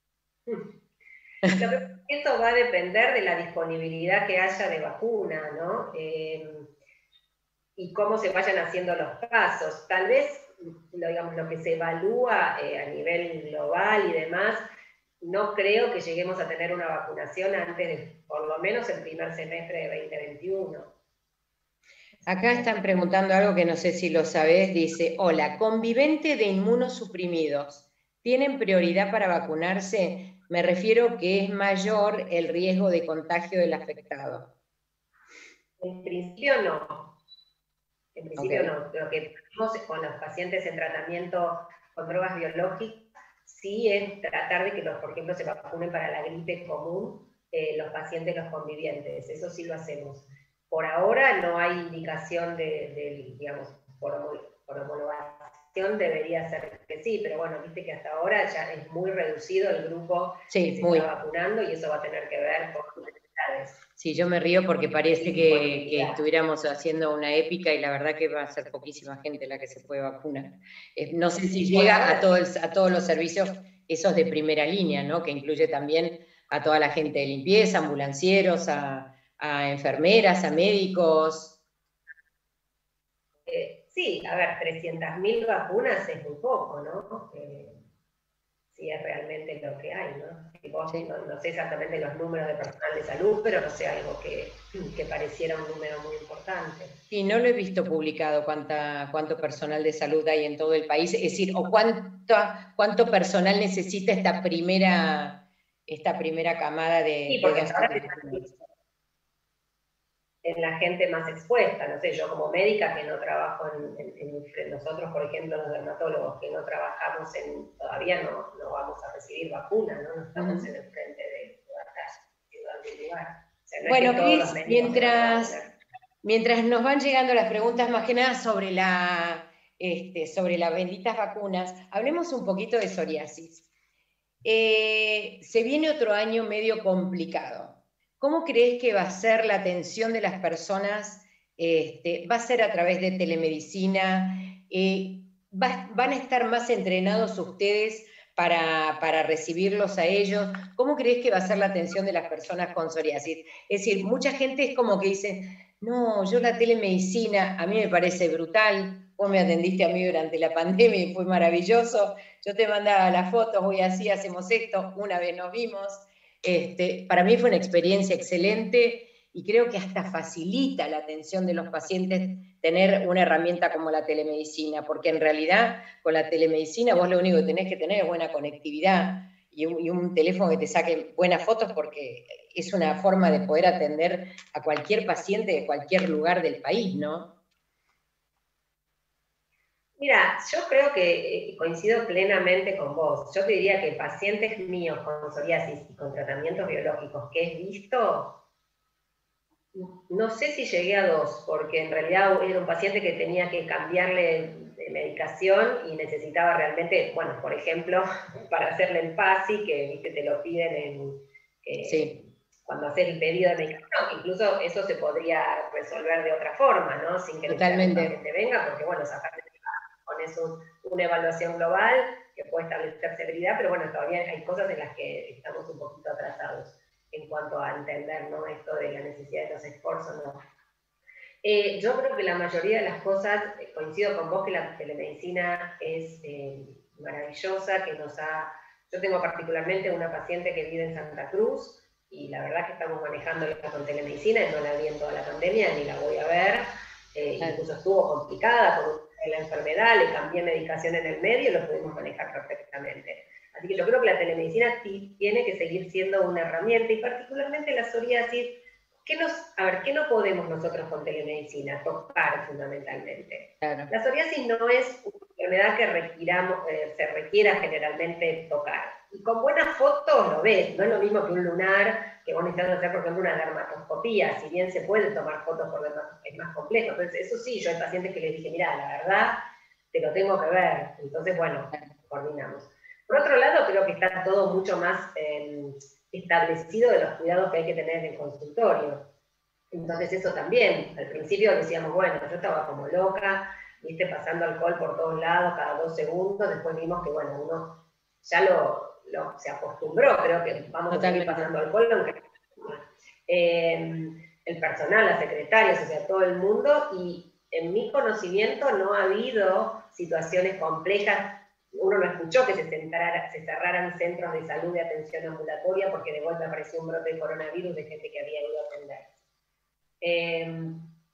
Eso va a depender de la disponibilidad que haya de vacuna, ¿no? Eh, y cómo se vayan haciendo los pasos. Tal vez lo, digamos, lo que se evalúa eh, a nivel global y demás, no creo que lleguemos a tener una vacunación antes de, por lo menos, el primer semestre de veinte veintiuno. Acá están preguntando algo que no sé si lo sabés, dice, hola, convivente de inmunosuprimidos, ¿tienen prioridad para vacunarse? Me refiero que es mayor el riesgo de contagio del afectado. En principio no. En principio Ok. no. Lo que tenemos con los pacientes en tratamiento con drogas biológicas sí es tratar de que, los, por ejemplo, se vacunen para la gripe común eh, los pacientes, los convivientes. Eso sí lo hacemos. Por ahora no hay indicación de, de digamos, por, por homologación debería ser que sí, pero bueno, viste que hasta ahora ya es muy reducido el grupo Sí, que se muy. está vacunando y eso va a tener que ver con necesidades. Sí, yo me río porque parece Sí, que, que disponibilidad. estuviéramos haciendo una épica y la verdad que va a ser poquísima gente la que se puede vacunar. Eh, no sé si Sí, por llega ahora a, todo el- a todos los servicios, esos de primera línea, ¿no? Que incluye también a toda la gente de limpieza, ambulancieros, a, a enfermeras, a médicos. Eh, sí, a ver, trescientas mil vacunas es muy poco, ¿no? Eh, sí es realmente lo que hay, ¿no? Y vos, Sí. no, no sé exactamente los números de personal de salud, pero no sé, algo que, que pareciera un número muy importante. Y no lo he visto publicado cuánta, cuánto personal de salud hay en todo el país, es decir, o cuánto, cuánto personal necesita esta primera, esta primera camada de, Sí, de porque dosis ahora de vacunas. en la gente más expuesta, no sé, yo como médica que no trabajo en, en, en nosotros, por ejemplo, los dermatólogos que no trabajamos en, todavía no, no vamos a recibir vacuna, ¿no? No estamos Uh-huh. en el frente de batalla, en algún lugar. O sea, no Bueno, es que todos los Cris, médicos se van a mientras, vacunar. mientras nos van llegando las preguntas más que nada sobre, la, este, sobre las benditas vacunas, hablemos un poquito de psoriasis. Eh, se viene otro año medio complicado. ¿Cómo crees que va a ser la atención de las personas? Este, ¿Va a ser a través de telemedicina? Eh, va, ¿Van a estar más entrenados ustedes para, para recibirlos a ellos? ¿Cómo crees que va a ser la atención de las personas con psoriasis? Es decir, mucha gente es como que dice, no, yo la telemedicina, a mí me parece brutal, vos me atendiste a mí durante la pandemia y fue maravilloso, yo te mandaba las fotos, voy así, hacemos esto, una vez nos vimos. Este, para mí fue una experiencia excelente y creo que hasta facilita la atención de los pacientes tener una herramienta como la telemedicina, porque en realidad con la telemedicina vos lo único que tenés que tener es buena conectividad y un, y un teléfono que te saque buenas fotos, porque es una forma de poder atender a cualquier paciente de cualquier lugar del país, ¿no? Mira, yo creo que eh, coincido plenamente con vos. Yo te diría que pacientes míos con psoriasis y con tratamientos biológicos que he visto, no sé si llegué a dos, porque en realidad era un paciente que tenía que cambiarle de medicación y necesitaba realmente, bueno, por ejemplo, para hacerle el PASI, que ¿viste? Te lo piden en, eh, sí. cuando haces el pedido de medicación, incluso eso se podría resolver de otra forma, ¿no? Sin que el paciente venga, porque bueno, esa parte pones un, una evaluación global que puede establecer severidad, pero bueno, todavía hay cosas en las que estamos un poquito atrasados en cuanto a entender, ¿no? Esto de la necesidad de los esfuerzos, ¿no? Eh, yo creo que la mayoría de las cosas, eh, coincido con vos que la telemedicina es eh, maravillosa, que nos ha... Yo tengo particularmente una paciente que vive en Santa Cruz, y la verdad que estamos manejándola con telemedicina, no la vi en toda la pandemia, ni la voy a ver, eh, claro. Incluso estuvo complicada por la enfermedad, le cambié medicación en el medio y lo pudimos manejar perfectamente. Así que yo creo que la telemedicina sí tiene que seguir siendo una herramienta, y particularmente la psoriasis. ¿Qué nos, a ver, ¿qué no podemos nosotros con telemedicina? Tocar, fundamentalmente. Claro. La psoriasis no es una enfermedad que requiramos, eh, se requiera generalmente tocar. Y con buenas fotos lo ves, no es lo mismo que un lunar, que vos necesitas hacer, por ejemplo, una dermatoscopía, si bien se puede tomar fotos por dermatoscopía, es más complejo. Entonces, eso sí, yo hay pacientes que les dije, mira, la verdad, te lo tengo que ver. Entonces, bueno, coordinamos. Por otro lado, creo que está todo mucho más eh, establecido de los cuidados que hay que tener en el consultorio. Entonces eso también, al principio decíamos, bueno, yo estaba como loca, viste, pasando alcohol por todos lados cada dos segundos, después vimos que, bueno, uno ya lo, lo se acostumbró, creo que vamos Totalmente. a seguir pasando alcohol, aunque... Eh, el personal, las secretarias, o sea, todo el mundo, y en mi conocimiento no ha habido, situaciones complejas. Uno no escuchó que se, centrara, se cerraran centros de salud de atención ambulatoria porque de vuelta apareció un brote de coronavirus de gente que había ido a atender. Eh,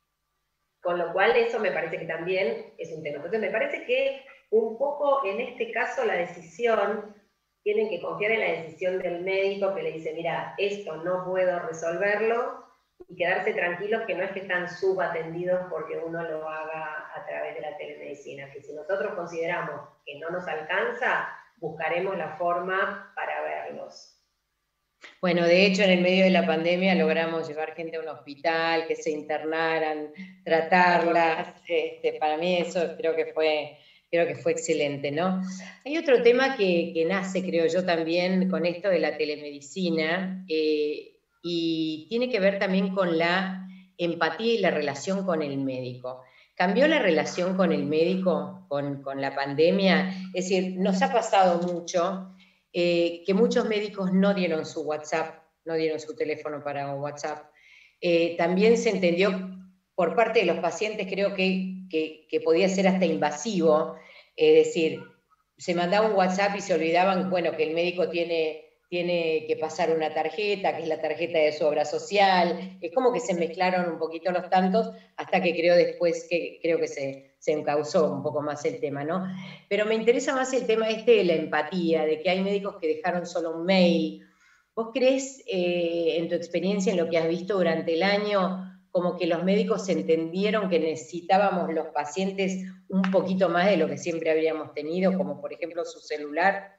con lo cual eso me parece que también es un tema. Entonces me parece que un poco en este caso la decisión, tienen que confiar en la decisión del médico que le dice, mira, esto no puedo resolverlo, y quedarse tranquilos que no es que están subatendidos porque uno lo haga a través de la telemedicina, que si nosotros consideramos que no nos alcanza, buscaremos la forma para verlos. Bueno, de hecho, en el medio de la pandemia logramos llevar gente a un hospital, que se internaran, tratarlas. Este, para mí eso creo que fue, creo que fue excelente, ¿no? Hay otro tema que, que nace, creo yo, también con esto de la telemedicina, eh, y tiene que ver también con la empatía y la relación con el médico. ¿Cambió la relación con el médico con, con la pandemia? Es decir, nos ha pasado mucho eh, que muchos médicos no dieron su WhatsApp, no dieron su teléfono para WhatsApp. Eh, también se entendió por parte de los pacientes, creo que, que, que podía ser hasta invasivo, es decir, se mandaba un WhatsApp y se olvidaban, bueno, que el médico tiene... tiene que pasar una tarjeta, que es la tarjeta de su obra social, es como que se mezclaron un poquito los tantos, hasta que creo después que creo que se, se encauzó un poco más el tema, ¿no? Pero me interesa más el tema este de la empatía, de que hay médicos que dejaron solo un mail. ¿Vos crees, eh, en tu experiencia, en lo que has visto durante el año, como que los médicos entendieron que necesitábamos los pacientes un poquito más de lo que siempre habíamos tenido, como por ejemplo su celular?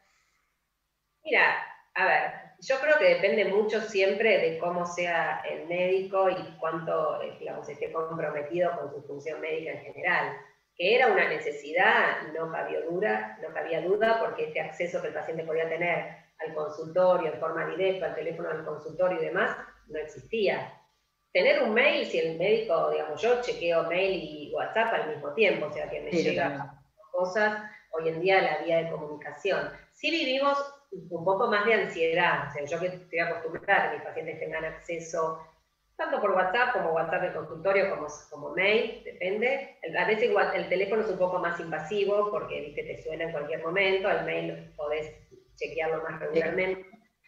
Mira, a ver, yo creo que depende mucho siempre de cómo sea el médico y cuánto, digamos, esté comprometido con su función médica en general. Que era una necesidad, no cabía duda, no cabía duda, porque este acceso que el paciente podía tener al consultorio en forma directa, al teléfono del consultorio y demás, no existía. Tener un mail, si el médico, digamos, yo chequeo mail y WhatsApp al mismo tiempo, o sea que me sí, llegan cosas, hoy en día la vía de comunicación. Sí vivimos un poco más de ansiedad, o sea, yo que estoy acostumbrada a que mis pacientes tengan acceso tanto por WhatsApp como WhatsApp del consultorio, como, como mail, depende. A veces igual, el teléfono es un poco más invasivo porque, viste, te suena en cualquier momento, el mail podés chequearlo más regularmente,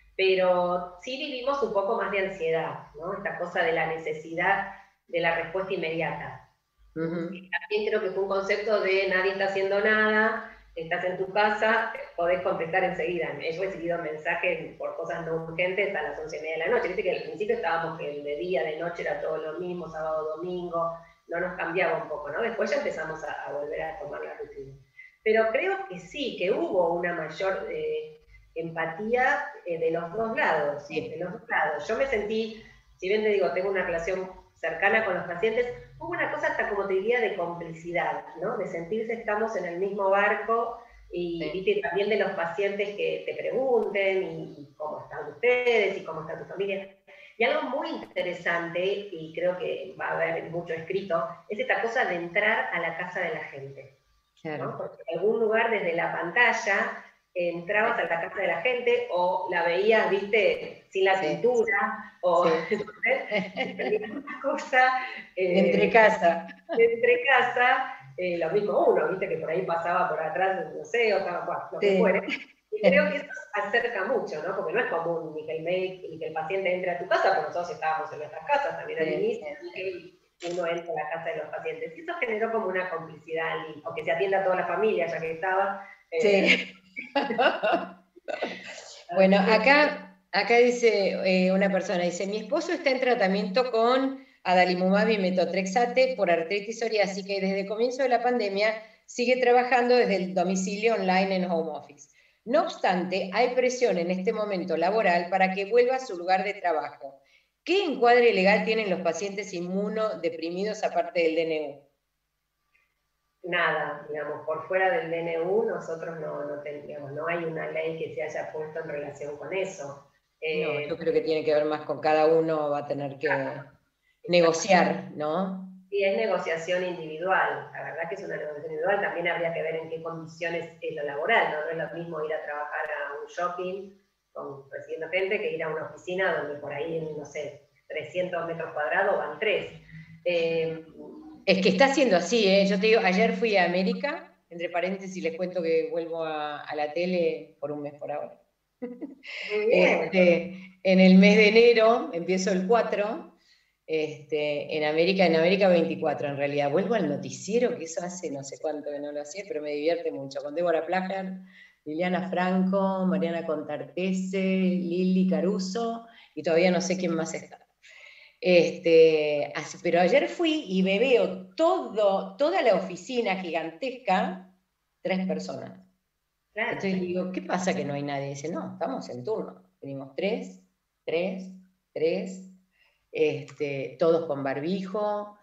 pero sí vivimos un poco más de ansiedad, ¿no? Esta cosa de la necesidad de la respuesta inmediata. Uh-huh. También creo que fue un concepto de nadie está haciendo nada, estás en tu casa, podés contestar enseguida. He recibido mensajes por cosas no urgentes a las once y media de la noche. Viste que al principio estábamos que el de día, de noche era todo lo mismo, sábado, domingo, no nos cambiaba un poco, ¿no? Después ya empezamos a, a volver a tomar la rutina. Pero creo que sí, que hubo una mayor eh, empatía eh, de los dos lados, sí. de los dos lados. Yo me sentí, si bien te digo, tengo una relación cercana con los pacientes, hubo una cosa hasta como te diría de complicidad, ¿no? De sentirse estamos en el mismo barco y sí. ¿viste? También de los pacientes que te pregunten y, y cómo están ustedes y cómo está tu familia. Y algo muy interesante, y creo que va a haber mucho escrito, es esta cosa de entrar a la casa de la gente. Claro. ¿no? Porque en algún lugar desde la pantalla entrabas a la casa de la gente o la veías, viste, sin la cintura, sí. o sí. una cosa... Eh, entre casa. Entre casa, eh, lo mismo uno, viste, que por ahí pasaba por atrás, no sé, o estaba, bueno, lo sí. que fuere. Y creo que eso acerca mucho, ¿no? Porque no es común ni que el médico, ni que el paciente entre a tu casa, porque nosotros estábamos en nuestras casas también al sí. inicio, y que uno entra a la casa de los pacientes. Y eso generó como una complicidad, o que se atienda a toda la familia, ya que estaba... Eh, sí. Bueno, acá, acá dice eh, una persona, dice, mi esposo está en tratamiento con adalimumab y metotrexate por artritis psoriásica y desde el comienzo de la pandemia sigue trabajando desde el domicilio online en home office. No obstante, hay presión en este momento laboral para que vuelva a su lugar de trabajo. ¿Qué encuadre legal tienen los pacientes inmunodeprimidos aparte del D N U? Nada, digamos, por fuera del D N U nosotros no, no, digamos, no hay una ley que se haya puesto en relación con eso. Eh, no, yo creo que tiene que ver más con cada uno, va a tener que claro, negociar, ¿no? Sí, es negociación individual, la verdad que es una negociación individual, también habría que ver en qué condiciones es lo laboral, ¿no? No es lo mismo ir a trabajar a un shopping con, recibiendo gente que ir a una oficina donde por ahí, no sé, trescientos metros cuadrados van tres. Eh, Es que está siendo así, ¿eh? Yo te digo, ayer fui a América, entre paréntesis les cuento que vuelvo a, a la tele por un mes por ahora. Muy bien. Este, en el mes de enero, empiezo el cuatro, este, en América, en América veinticuatro en realidad. Vuelvo al noticiero, que eso hace no sé cuánto que no lo hacía, pero me divierte mucho, con Débora Plager, Liliana Franco, Mariana Contartese, Lili Caruso, y todavía no sé quién más está. Este, así, pero ayer fui y me veo todo, toda la oficina gigantesca, tres personas. Claro. Entonces digo, ¿qué pasa que no hay nadie? Dice, no, estamos en turno. Venimos tres, tres, tres, este, todos con barbijo,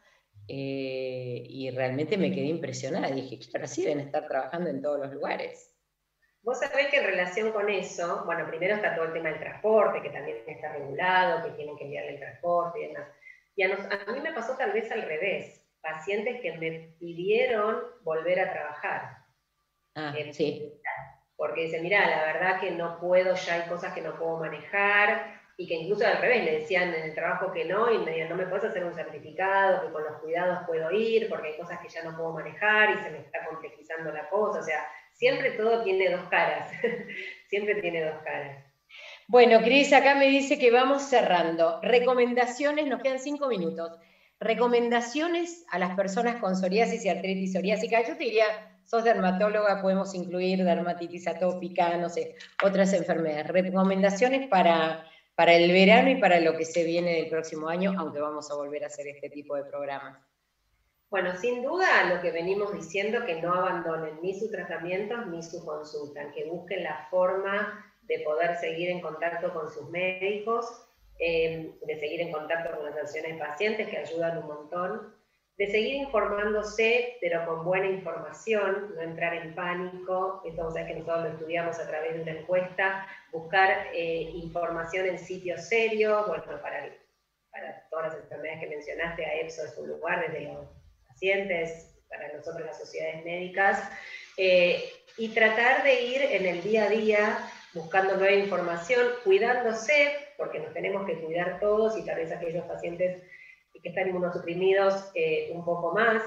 eh, y realmente me quedé impresionada. Dije, claro, sí deben estar trabajando en todos los lugares. Vos sabés que en relación con eso, bueno, primero está todo el tema del transporte, que también está regulado, que tienen que enviarle el transporte y demás. Y a, nos, a mí me pasó tal vez al revés, pacientes que me pidieron volver a trabajar. Ah, Eh, sí. Porque dicen, mira, la verdad que no puedo, ya hay cosas que no puedo manejar, y que incluso al revés, le decían en el trabajo que no, y me decían, no me puedes hacer un certificado, que con los cuidados puedo ir, porque hay cosas que ya no puedo manejar, y se me está complejizando la cosa, o sea, siempre todo tiene dos caras, siempre tiene dos caras. Bueno, Cris, acá me dice que vamos cerrando. Recomendaciones, nos quedan cinco minutos. Recomendaciones a las personas con psoriasis y artritis psoriásica. Yo te diría, sos dermatóloga, podemos incluir dermatitis atópica, no sé, otras enfermedades. Recomendaciones para, para el verano y para lo que se viene del próximo año, aunque vamos a volver a hacer este tipo de programas. Bueno, sin duda lo que venimos diciendo, que no abandonen ni sus tratamientos ni su consulta, que busquen la forma de poder seguir en contacto con sus médicos, eh, de seguir en contacto con las asociaciones de pacientes, que ayudan un montón, de seguir informándose, pero con buena información, no entrar en pánico. Esto vos sabés que nosotros lo estudiamos a través de una encuesta, buscar eh, información en sitios serios, bueno, para, para todas las enfermedades que mencionaste, a EPSO es un lugar desde los pacientes, para nosotros las sociedades médicas, eh, y tratar de ir en el día a día buscando nueva información, cuidándose, porque nos tenemos que cuidar todos, y tal vez aquellos pacientes que están inmunosuprimidos eh, un poco más,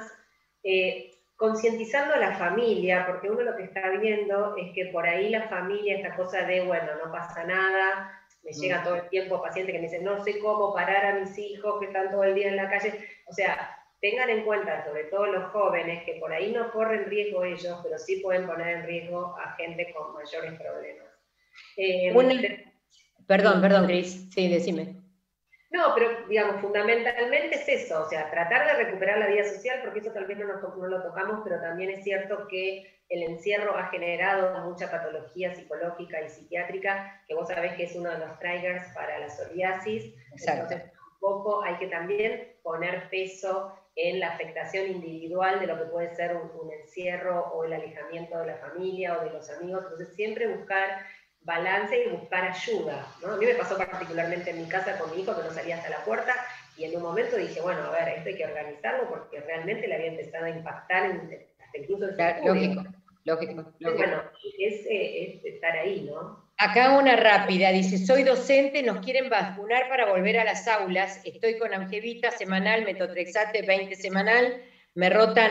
eh, concientizando a la familia, porque uno lo que está viendo es que por ahí la familia, esta cosa de, bueno, no pasa nada, me mm. llega todo el tiempo pacientes que me dicen, no sé cómo parar a mis hijos que están todo el día en la calle, o sea, tengan en cuenta, sobre todo los jóvenes, que por ahí no corren riesgo ellos, pero sí pueden poner en riesgo a gente con mayores problemas. Eh, Una... de... Perdón, perdón, Cris, sí, decime. No, pero digamos, fundamentalmente es eso, o sea, tratar de recuperar la vida social, porque eso tal vez no, nos, no lo tocamos, pero también es cierto que el encierro ha generado mucha patología psicológica y psiquiátrica, que vos sabés que es uno de los triggers para la psoriasis. Exacto. Entonces, un poco hay que también poner peso en la afectación individual de lo que puede ser un, un encierro o el alejamiento de la familia o de los amigos. Entonces, siempre buscar balance y buscar ayuda, ¿no? A mí me pasó particularmente en mi casa con mi hijo, que no salía hasta la puerta, y en un momento dije, bueno, a ver, esto hay que organizarlo, porque realmente le había empezado a impactar en, hasta incluso en claro, lógico, lógico, lógico. Bueno, es, es estar ahí, ¿no? Acá una rápida, dice, soy docente, nos quieren vacunar para volver a las aulas, estoy con Angevita semanal, metotrexate veinte semanal, me rotan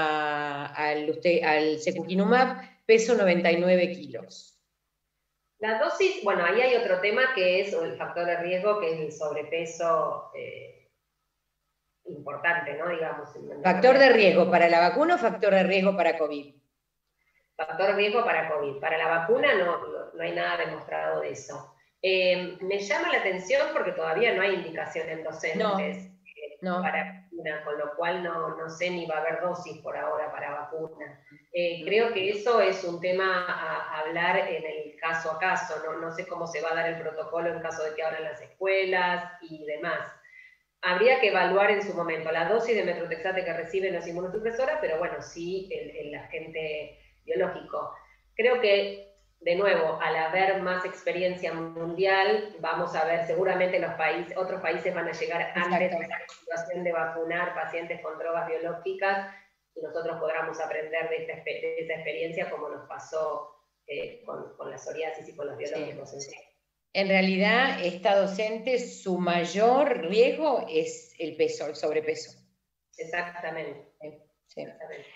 a, al, usted, al secukinumab, peso noventa y nueve kilos. La dosis, bueno, ahí hay otro tema que es el factor de riesgo, que es el sobrepeso eh, importante, ¿no? Digamos. ¿Factor de riesgo para la vacuna o factor de riesgo para COVID? Factor de riesgo para COVID. Para la vacuna no, no, no hay nada demostrado de eso. Eh, me llama la atención porque todavía no hay indicación en docentes no, eh, no. para vacuna, con lo cual no, no sé ni va a haber dosis por ahora para vacuna. Eh, creo que eso es un tema a, a hablar en el caso a caso, ¿no? No sé cómo se va a dar el protocolo en caso de que abran las escuelas y demás. Habría que evaluar en su momento la dosis de metotrexate que reciben las inmunosupresoras, pero bueno, sí el, el agente biológico. Creo que, de nuevo, al haber más experiencia mundial, vamos a ver, seguramente los países, otros países van a llegar antes de la situación de vacunar pacientes con drogas biológicas, y nosotros podamos aprender de, esta, de esa experiencia como nos pasó eh, con, con la psoriasis y con los biológicos. Sí, sí. En realidad, esta docente, su mayor riesgo es el peso, el sobrepeso. Exactamente. Sí. Exactamente.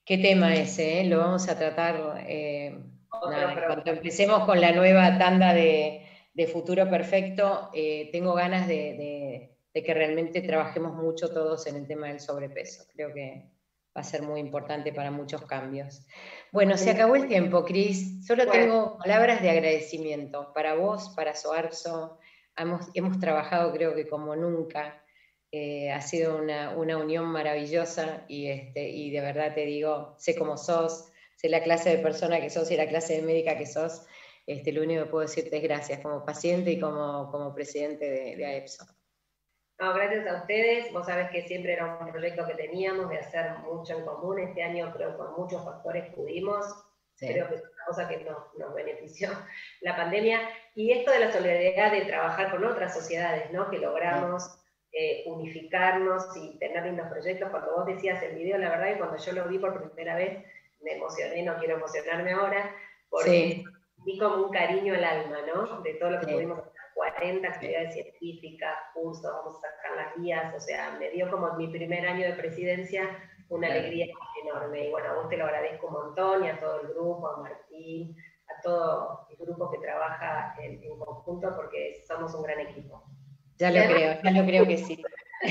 Qué tema ese, ¿eh? Lo vamos a tratar eh, Otro nada, programa. cuando empecemos con la nueva tanda de, de Futuro Perfecto. Eh, tengo ganas de, de- de que realmente trabajemos mucho todos en el tema del sobrepeso. Creo que va a ser muy importante para muchos cambios. Bueno, se acabó el tiempo, Cris. Solo Bueno. tengo palabras de agradecimiento para vos, para Soarzo. Hemos, hemos trabajado creo que como nunca. Eh, ha sido una, una unión maravillosa y, este, y de verdad te digo, sé cómo sos, sé la clase de persona que sos y la clase de médica que sos. Este, lo único que puedo decirte es gracias como paciente y como, como presidente de, de AEPSO. No, gracias a ustedes. Vos sabés que siempre era un proyecto que teníamos de hacer mucho en común. Este año creo que con muchos factores pudimos. Sí. Creo que es una cosa que nos, nos benefició la pandemia. Y esto de la solidaridad de trabajar con otras sociedades, ¿no? Que logramos eh, unificarnos y tener lindos proyectos. Cuando vos decías el video, la verdad que cuando yo lo vi por primera vez, me emocioné, no quiero emocionarme ahora, porque Sí. vi como un cariño al alma, ¿no? De todo lo que Sí. pudimos hacer. cuarenta actividades científicas, cursos, vamos a sacar las guías, o sea, me dio como mi primer año de presidencia una Claro. alegría enorme. Y bueno, a vos te lo agradezco un montón, y a todo el grupo, a Martín, a todo el grupo que trabaja en, en conjunto, porque somos un gran equipo. Ya Y lo además- creo, ya lo creo que sí.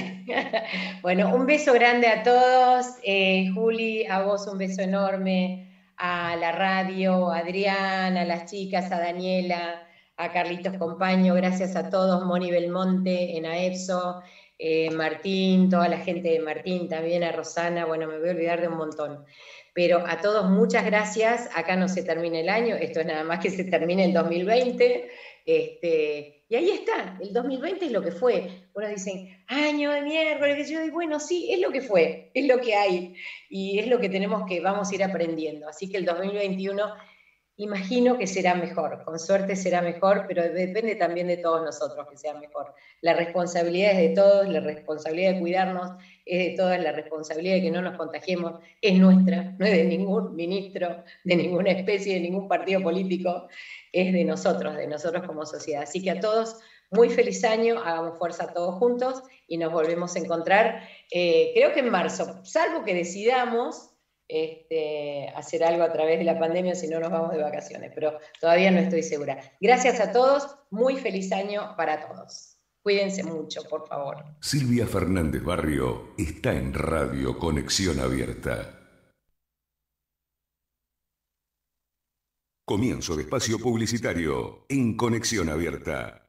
Bueno, un beso grande a todos. Eh, Juli, a vos un beso enorme, a la radio, a Adrián, a las chicas, a Daniela, a Carlitos Compaño, gracias a todos, Moni Belmonte en AEPSO, eh, Martín, toda la gente de Martín, también a Rosana, bueno, me voy a olvidar de un montón. Pero a todos muchas gracias, acá no se termina el año, esto es nada más que se termine el dos mil veinte, este, y ahí está, el dos mil veinte es lo que fue. Bueno, dicen, año de miércoles, que yo digo, bueno, sí, es lo que fue, es lo que hay, y es lo que tenemos que, vamos a ir aprendiendo. Así que el dos mil veintiuno, imagino que será mejor, con suerte será mejor, pero depende también de todos nosotros que sea mejor. La responsabilidad es de todos, la responsabilidad de cuidarnos es de todos, la responsabilidad de que no nos contagiemos es nuestra, no es de ningún ministro, de ninguna especie, de ningún partido político, es de nosotros, de nosotros como sociedad. Así que a todos, muy feliz año, hagamos fuerza todos juntos y nos volvemos a encontrar, eh, creo que en marzo, salvo que decidamos este, hacer algo a través de la pandemia, si no nos vamos de vacaciones, pero todavía no estoy segura. Gracias a todos, muy feliz año para todos. Cuídense mucho, por favor. Silvia Fernández Barrio está en Radio Conexión Abierta. Comienzo de espacio publicitario en Conexión Abierta.